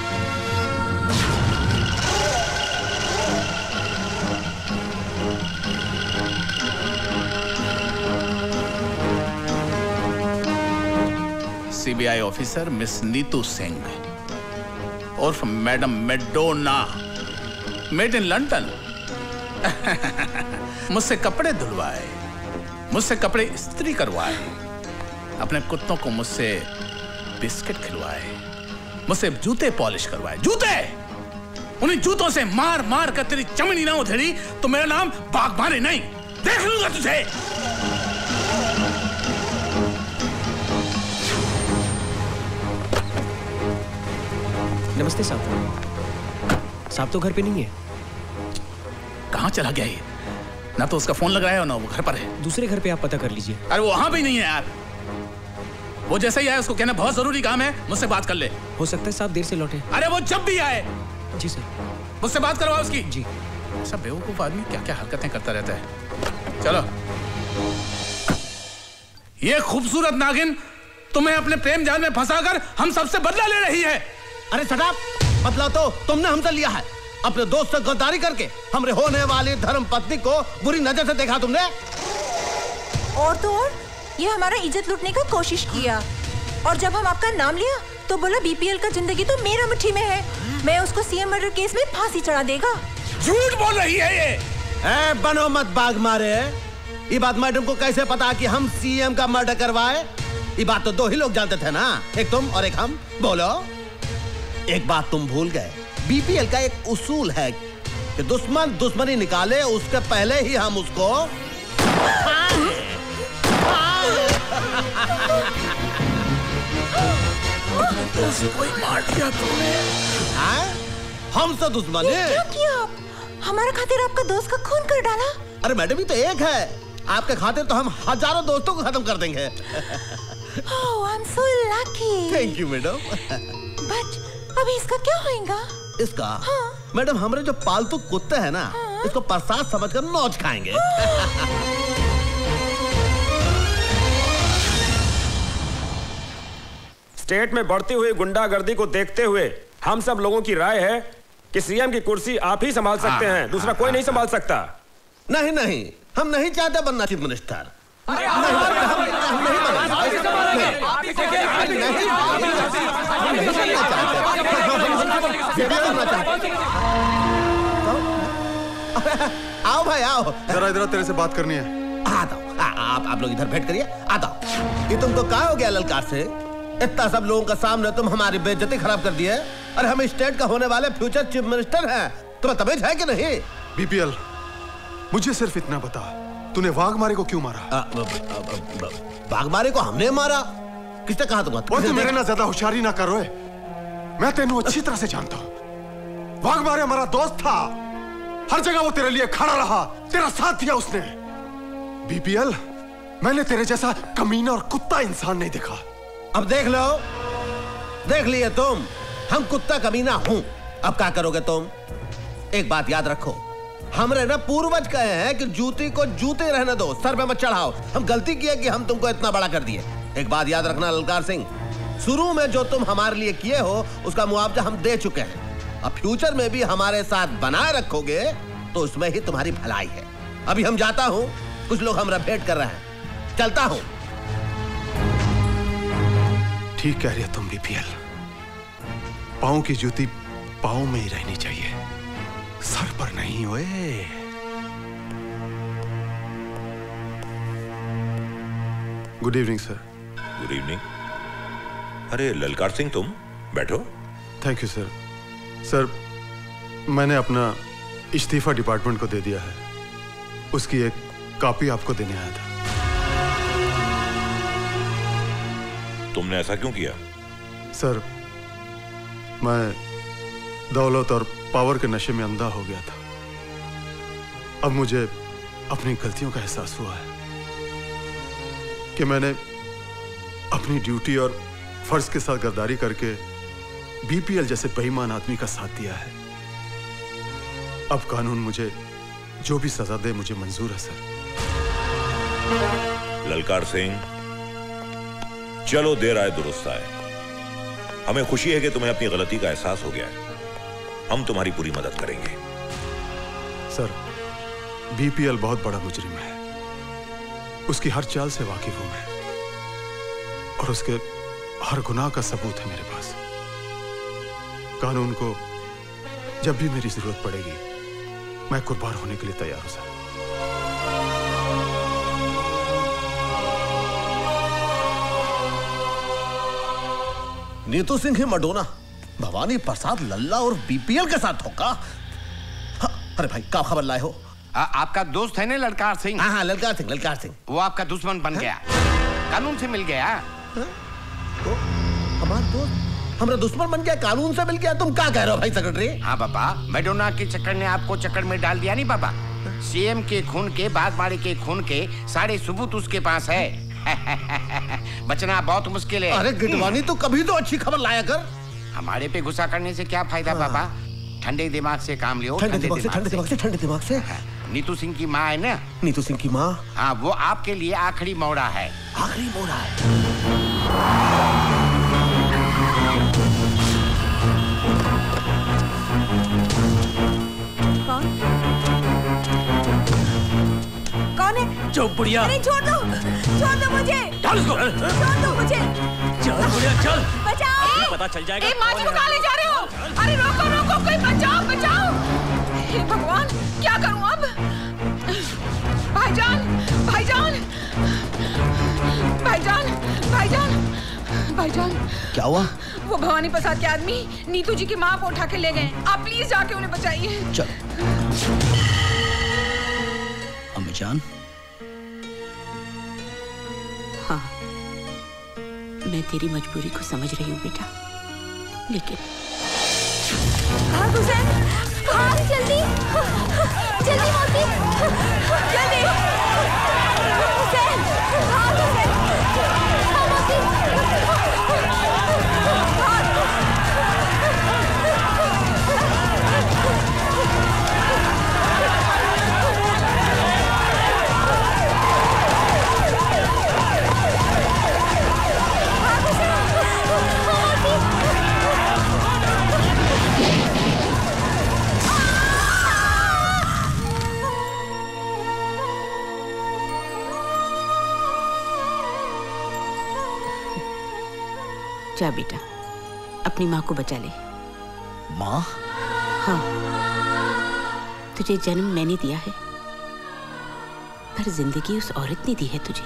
CBI officer miss Neetu Singh और madam Madonna, made in London. मुझसे कपड़े धुलवाए, मुझसे कपड़े इस्त्री करवाए, अपने कुत्तों को मुझसे बिस्किट खिलवाए, मुझसे जूते पॉलिश करवाए। जूते! उन्हीं जूतों से मार मार कर तेरी चमड़ी ना उधेड़ी तो मेरा नाम बागबानी नहीं, देख लूंगा तुझे। नमस्ते साहब। साहब तो घर पे नहीं है। कहाँ चला गया ये? ना तो उसका फोन लग रहा है और ना वो घर पर है। दूसरे घर पे आप पता कर लीजिए। अरे वो वहां भी नहीं है यार। वो जैसे ही आए उसको कहना बहुत जरूरी काम है, मुझसे बात कर ले। हो सकता है साहब देर से लौटे। अरे वो जब भी आए। जी सर। मुझसे बात करवाओ उसकी। जी। ऐसा बेवकूफ आदमी क्या क्या हरकतें करता रहता है। चलो। ये खूबसूरत नागिन तुम्हें अपने प्रेम जाल में फंसाकर हम सबसे बदला ले रही है। अरे सटाप, बदला तो तुमने हमसे लिया है। अपने दोस्त से गद्दारी करके हमरे होने वाली धर्म पत्नी को बुरी नजर से देखा तुमने। और तो और ये हमारा इज्जत लूटने का कोशिश किया, और जब हम आपका नाम लिया तो बोला बीपीएल का जिंदगी तो मेरा मुट्ठी में है, मैं उसको सीएम मर्डर केस में फांसी चढ़ा देगा। झूठ बोल रही है ये। ए, बनो मत बाग मारे। ये बात मैडम को कैसे पता कि हम सीएम का मर्डर करवाए? ये बात तो दो ही लोग जानते थे ना, एक तुम और एक हम। बोलो। एक बात तुम भूल गए, बीपीएल का एक उसूल है कि दुश्मन दुश्मनी निकाले उसके पहले ही हम उसको कोई मार दिया तुमने। हमसे दुश्मनी? क्या किया आप? हमारा खातिर आपका दोस्त का खून कर डाला। अरे मैडम ही तो एक है, आपके खातिर तो हम हजारों दोस्तों को खत्म कर देंगे। Oh, I'm so lucky. Thank you madam. But अभी इसका क्या होएगा? इसका? हाँ। मैडम हमारे जो पालतू कुत्ते हैं ना, हाँ? इसको प्रसाद समझकर नौच खाएंगे। स्टेट में बढ़ती हुई गुंडागर्दी को देखते हुए हम सब लोगों की राय है कि सीएम की कुर्सी आप ही संभाल सकते हाँ, हैं, दूसरा हाँ, कोई हाँ, नहीं संभाल सकता। नहीं नहीं, हम नहीं चाहते बनना चीफ मिनिस्टर। आओ भाई आओ, जरा इधर तेरे से बात करनी है। आता हूँ। आप आप लोग इधर बैठ करिए। आता हूँ। ये तुमको क्या हो गया ललकार से? इतना सब लोगों का सामने तुम हमारी बेइज्जती खराब कर दी है। अरे हम स्टेट का होने वाले फ्यूचर चीफ मिनिस्टर हैं, तुम्हें तमीज है कि नहीं? बीपीएल, मुझे सिर्फ इतना बता, तूने वाघमारे को क्यों मारा? वाघमारे को हमने मारा? किसने कहा तुमको? और तू मेरे ना ज्यादा होशियारी ना करो। मैं तेनू अच्छी तरह से जानता हूँ। वाघमारे हमारा दोस्त था, हर जगह वो तेरे लिए खड़ा रहा, तेरा साथ दिया उसने। बीपीएल, मैंने तेरे जैसा कमीना और कुत्ता इंसान नहीं देखा। अब देख लो, देख लिए तुम, हम कुत्ता कमीना हूं। अब क्या करोगे तुम? एक बात याद रखो, हमरे ना पूर्वज कहे हैं कि जूती को जूते रहने दो, सर पे मत चढ़ाओ। हम गलती किए कि हम तुमको इतना बड़ा कर दिए। एक बात याद रखना ललकार सिंह, शुरू में जो तुम हमारे लिए किए हो उसका मुआवजा हम दे चुके हैं। अब फ्यूचर में भी हमारे साथ बनाए रखोगे तो उसमें ही तुम्हारी भलाई है। अभी हम जाता हूं, कुछ लोग हमरा भेंट कर रहे हैं, चलता हूं। ठीक कह रही है तुम बीपीएल, पाँव की जूती पाँव में ही रहनी चाहिए, सर पर नहीं। ओए good evening sir. Good evening. अरे ललकार सिंह, तुम बैठो। Thank you sir. सर, मैंने अपना इस्तीफा डिपार्टमेंट को दे दिया है, उसकी एक कॉपी आपको देने आया था। तुमने ऐसा क्यों किया? सर, मैं दौलत और पावर के नशे में अंधा हो गया था। अब मुझे अपनी गलतियों का एहसास हुआ है कि मैंने अपनी ड्यूटी और फर्ज के साथ गद्दारी करके बीपीएल जैसे बेईमान आदमी का साथ दिया है। अब कानून मुझे जो भी सजा दे मुझे मंजूर है सर। ललकार सिंह, चलो देर आए दुरुस्त आए। हमें खुशी है कि तुम्हें अपनी गलती का एहसास हो गया है। हम तुम्हारी पूरी मदद करेंगे। सर, बीपीएल बहुत बड़ा मुजरिम है, उसकी हर चाल से वाकिफ हूं मैं और उसके हर गुनाह का सबूत है मेरे पास। कानून को जब भी मेरी जरूरत पड़ेगी मैं कुर्बान होने के लिए तैयार हूं सर। नीतू सिंह ही मडोना भवानी प्रसाद लल्ला और बीपीएल के साथ होगा। हाँ, अरे भाई क्या खबर लाए हो? आ, आपका दोस्त है ना ललकार सिंह? हाँ हाँ ललकार सिंह ललकार सिंह वो आपका दुश्मन बन गया, कानून से मिल गया। तो हमारा दोस्त हमारा दुश्मन बन गया, कानून से मिल गया? तुम क्या कह रहे हो भाई सेक्रेटरी? हाँ बाबा, मैडोना के चक्कर ने आपको चक्कर में डाल दिया नहीं बाबा। सीएम के खून के, बागमारी के खून के सारे सबूत उसके पास है। बचना बहुत मुश्किल है। अरे गिडवानी तो कभी तो अच्छी खबर लाया कर। हमारे पे गुस्सा करने से क्या फायदा बाबा? ठंडे दिमाग से काम लियो। ठंडे दिमाग से, ठंडे दिमाग से, ठंडे दिमाग से। नीतू सिंह की माँ है ना? नीतू सिंह की माँ? हाँ, वो आपके लिए आखिरी मोड़ा है। आखिरी मोड़ा है? कौन? कौन है? चुप बुढ़िया। अरे छोड़ दो, छोड़ दो मुझे। चल इसको। छोड़ दो मुझे। चल बुढ़िया चल। बचाओ। पता चल जाएगा। ए, माँ जी को कहाँ ले जा रहे हो? अरे रोको रोको, कोई बचाओ बचाओ। हे भगवान, क्या करूं अब? भाईजान, भाईजान, भाईजान, भाईजान, भाईजान। क्या हुआ? वो भवानी प्रसाद के आदमी नीतू जी की माँ को उठा के ले गए। आप प्लीज जाके उन्हें बचाइए। चल। अम्मी जान। हाँ, मैं तेरी मजबूरी को समझ रही हूँ बेटा, लेकिन भाग हुसैन, भाग जल्दी, जल्दी मौसी, जल्दी। हुसैन, भाग हुसैन, हाँ मौसी, जा बेटा, अपनी माँ को बचा ले। माँ? हाँ, तुझे जन्म मैंने दिया है, पर जिंदगी उस औरत ने दी है तुझे।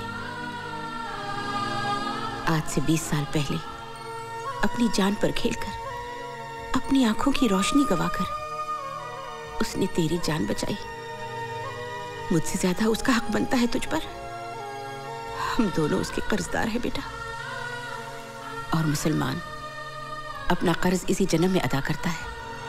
आज से बीस साल पहले अपनी जान पर खेलकर, अपनी आंखों की रोशनी गवाकर उसने तेरी जान बचाई। मुझसे ज्यादा उसका हक बनता है तुझ पर। हम दोनों उसके कर्जदार हैं बेटा। और मुसलमान अपना कर्ज इसी जन्म में अदा करता है।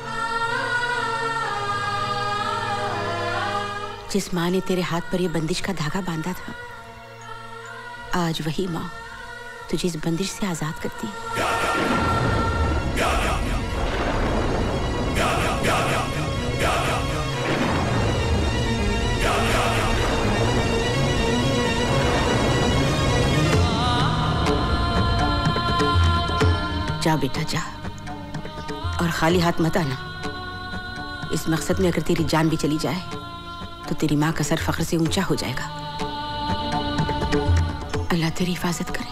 जिस माँ ने तेरे हाथ पर यह बंदिश का धागा बांधा था, आज वही माँ तुझे इस बंदिश से आजाद करती है। जा बेटा जा, और खाली हाथ मत आना। इस मकसद में अगर तेरी जान भी चली जाए तो तेरी माँ का सर फख्र से ऊंचा हो जाएगा। अल्लाह तेरी हिफाजत करे।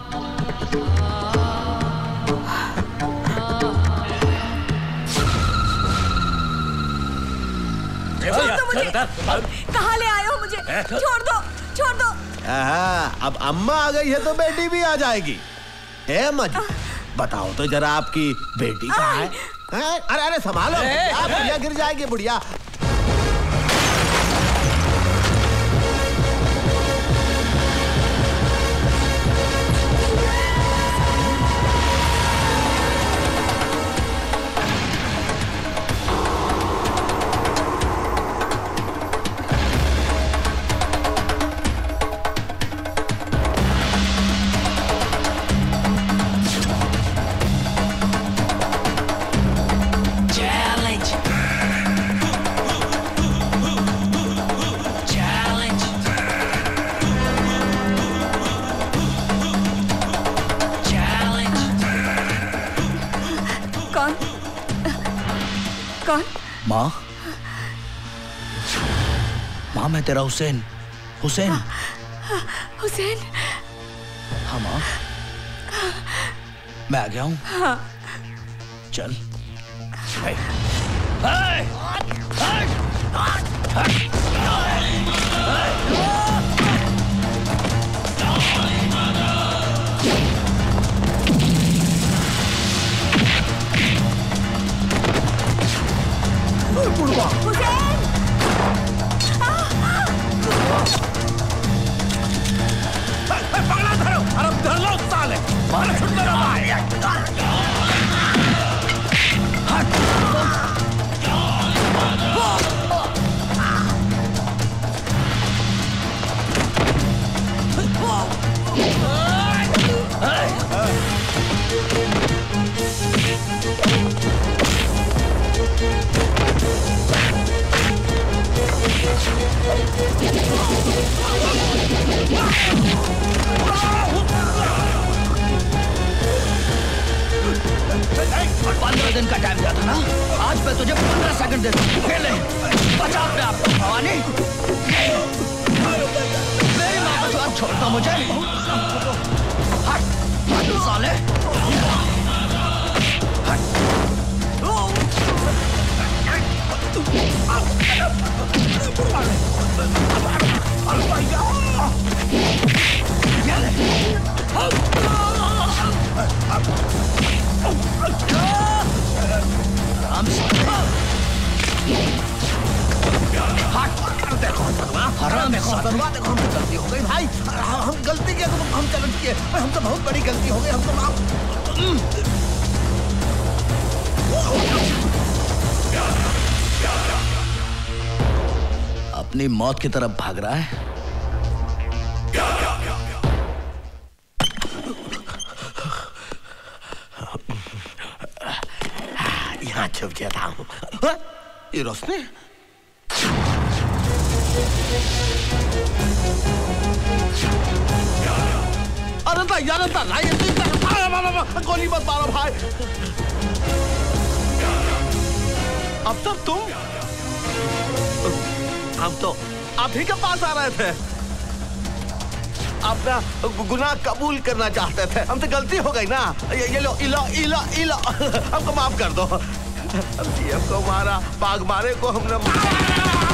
छोड़ दो मुझे। कहाँ ले आए हो मुझे? छोड़ दो, छोड़ दो। हाँ, अब अम्मा आ गई है तो बेटी भी आ जाएगी। ए माँ जी, बताओ तो जरा आपकी बेटी कहाँ है? अरे अरे संभालो, बुढ़िया गिर जाएगी बुढ़िया। कौन कौन? माँ, माँ मैं तेरा हुसैन, हुसैन। हुसैन? हाँ माँ, मैं आ गया हूँ। हाँ। चल। पकड़ा धरो, अरे धर लो साले, मार छुट मेरा भाई। पंद्रह दिन का टाइम दिया था ना, आज मैं तुझे पंद्रह सेकंड देता हूँ। खेल ले, बचा अपने आप को भवानी। मेरी माँ को आप छोड़ता मुझे? हट, हट साले। हट। हराम देखो, दरवाज़ा देखो, हमसे गलती हो गई भाई। हम गलती किया तो हम चलन किए, हमसे बहुत बड़ी गलती हो गई, हमको माफ। अपनी मौत की तरफ भाग रहा है। यहाँ छुप गया था। ये रोशनी? अरे भाई यार, गोली मत मारो भाई। अब तक तुम हम तो आप ही के पास आ रहे थे, अपना गुनाह कबूल करना चाहते थे। हमसे गलती हो गई ना, ये, ये लो इला इला इला हमको माफ कर दो। हम को मारा, बाग मारे को हमने मारा।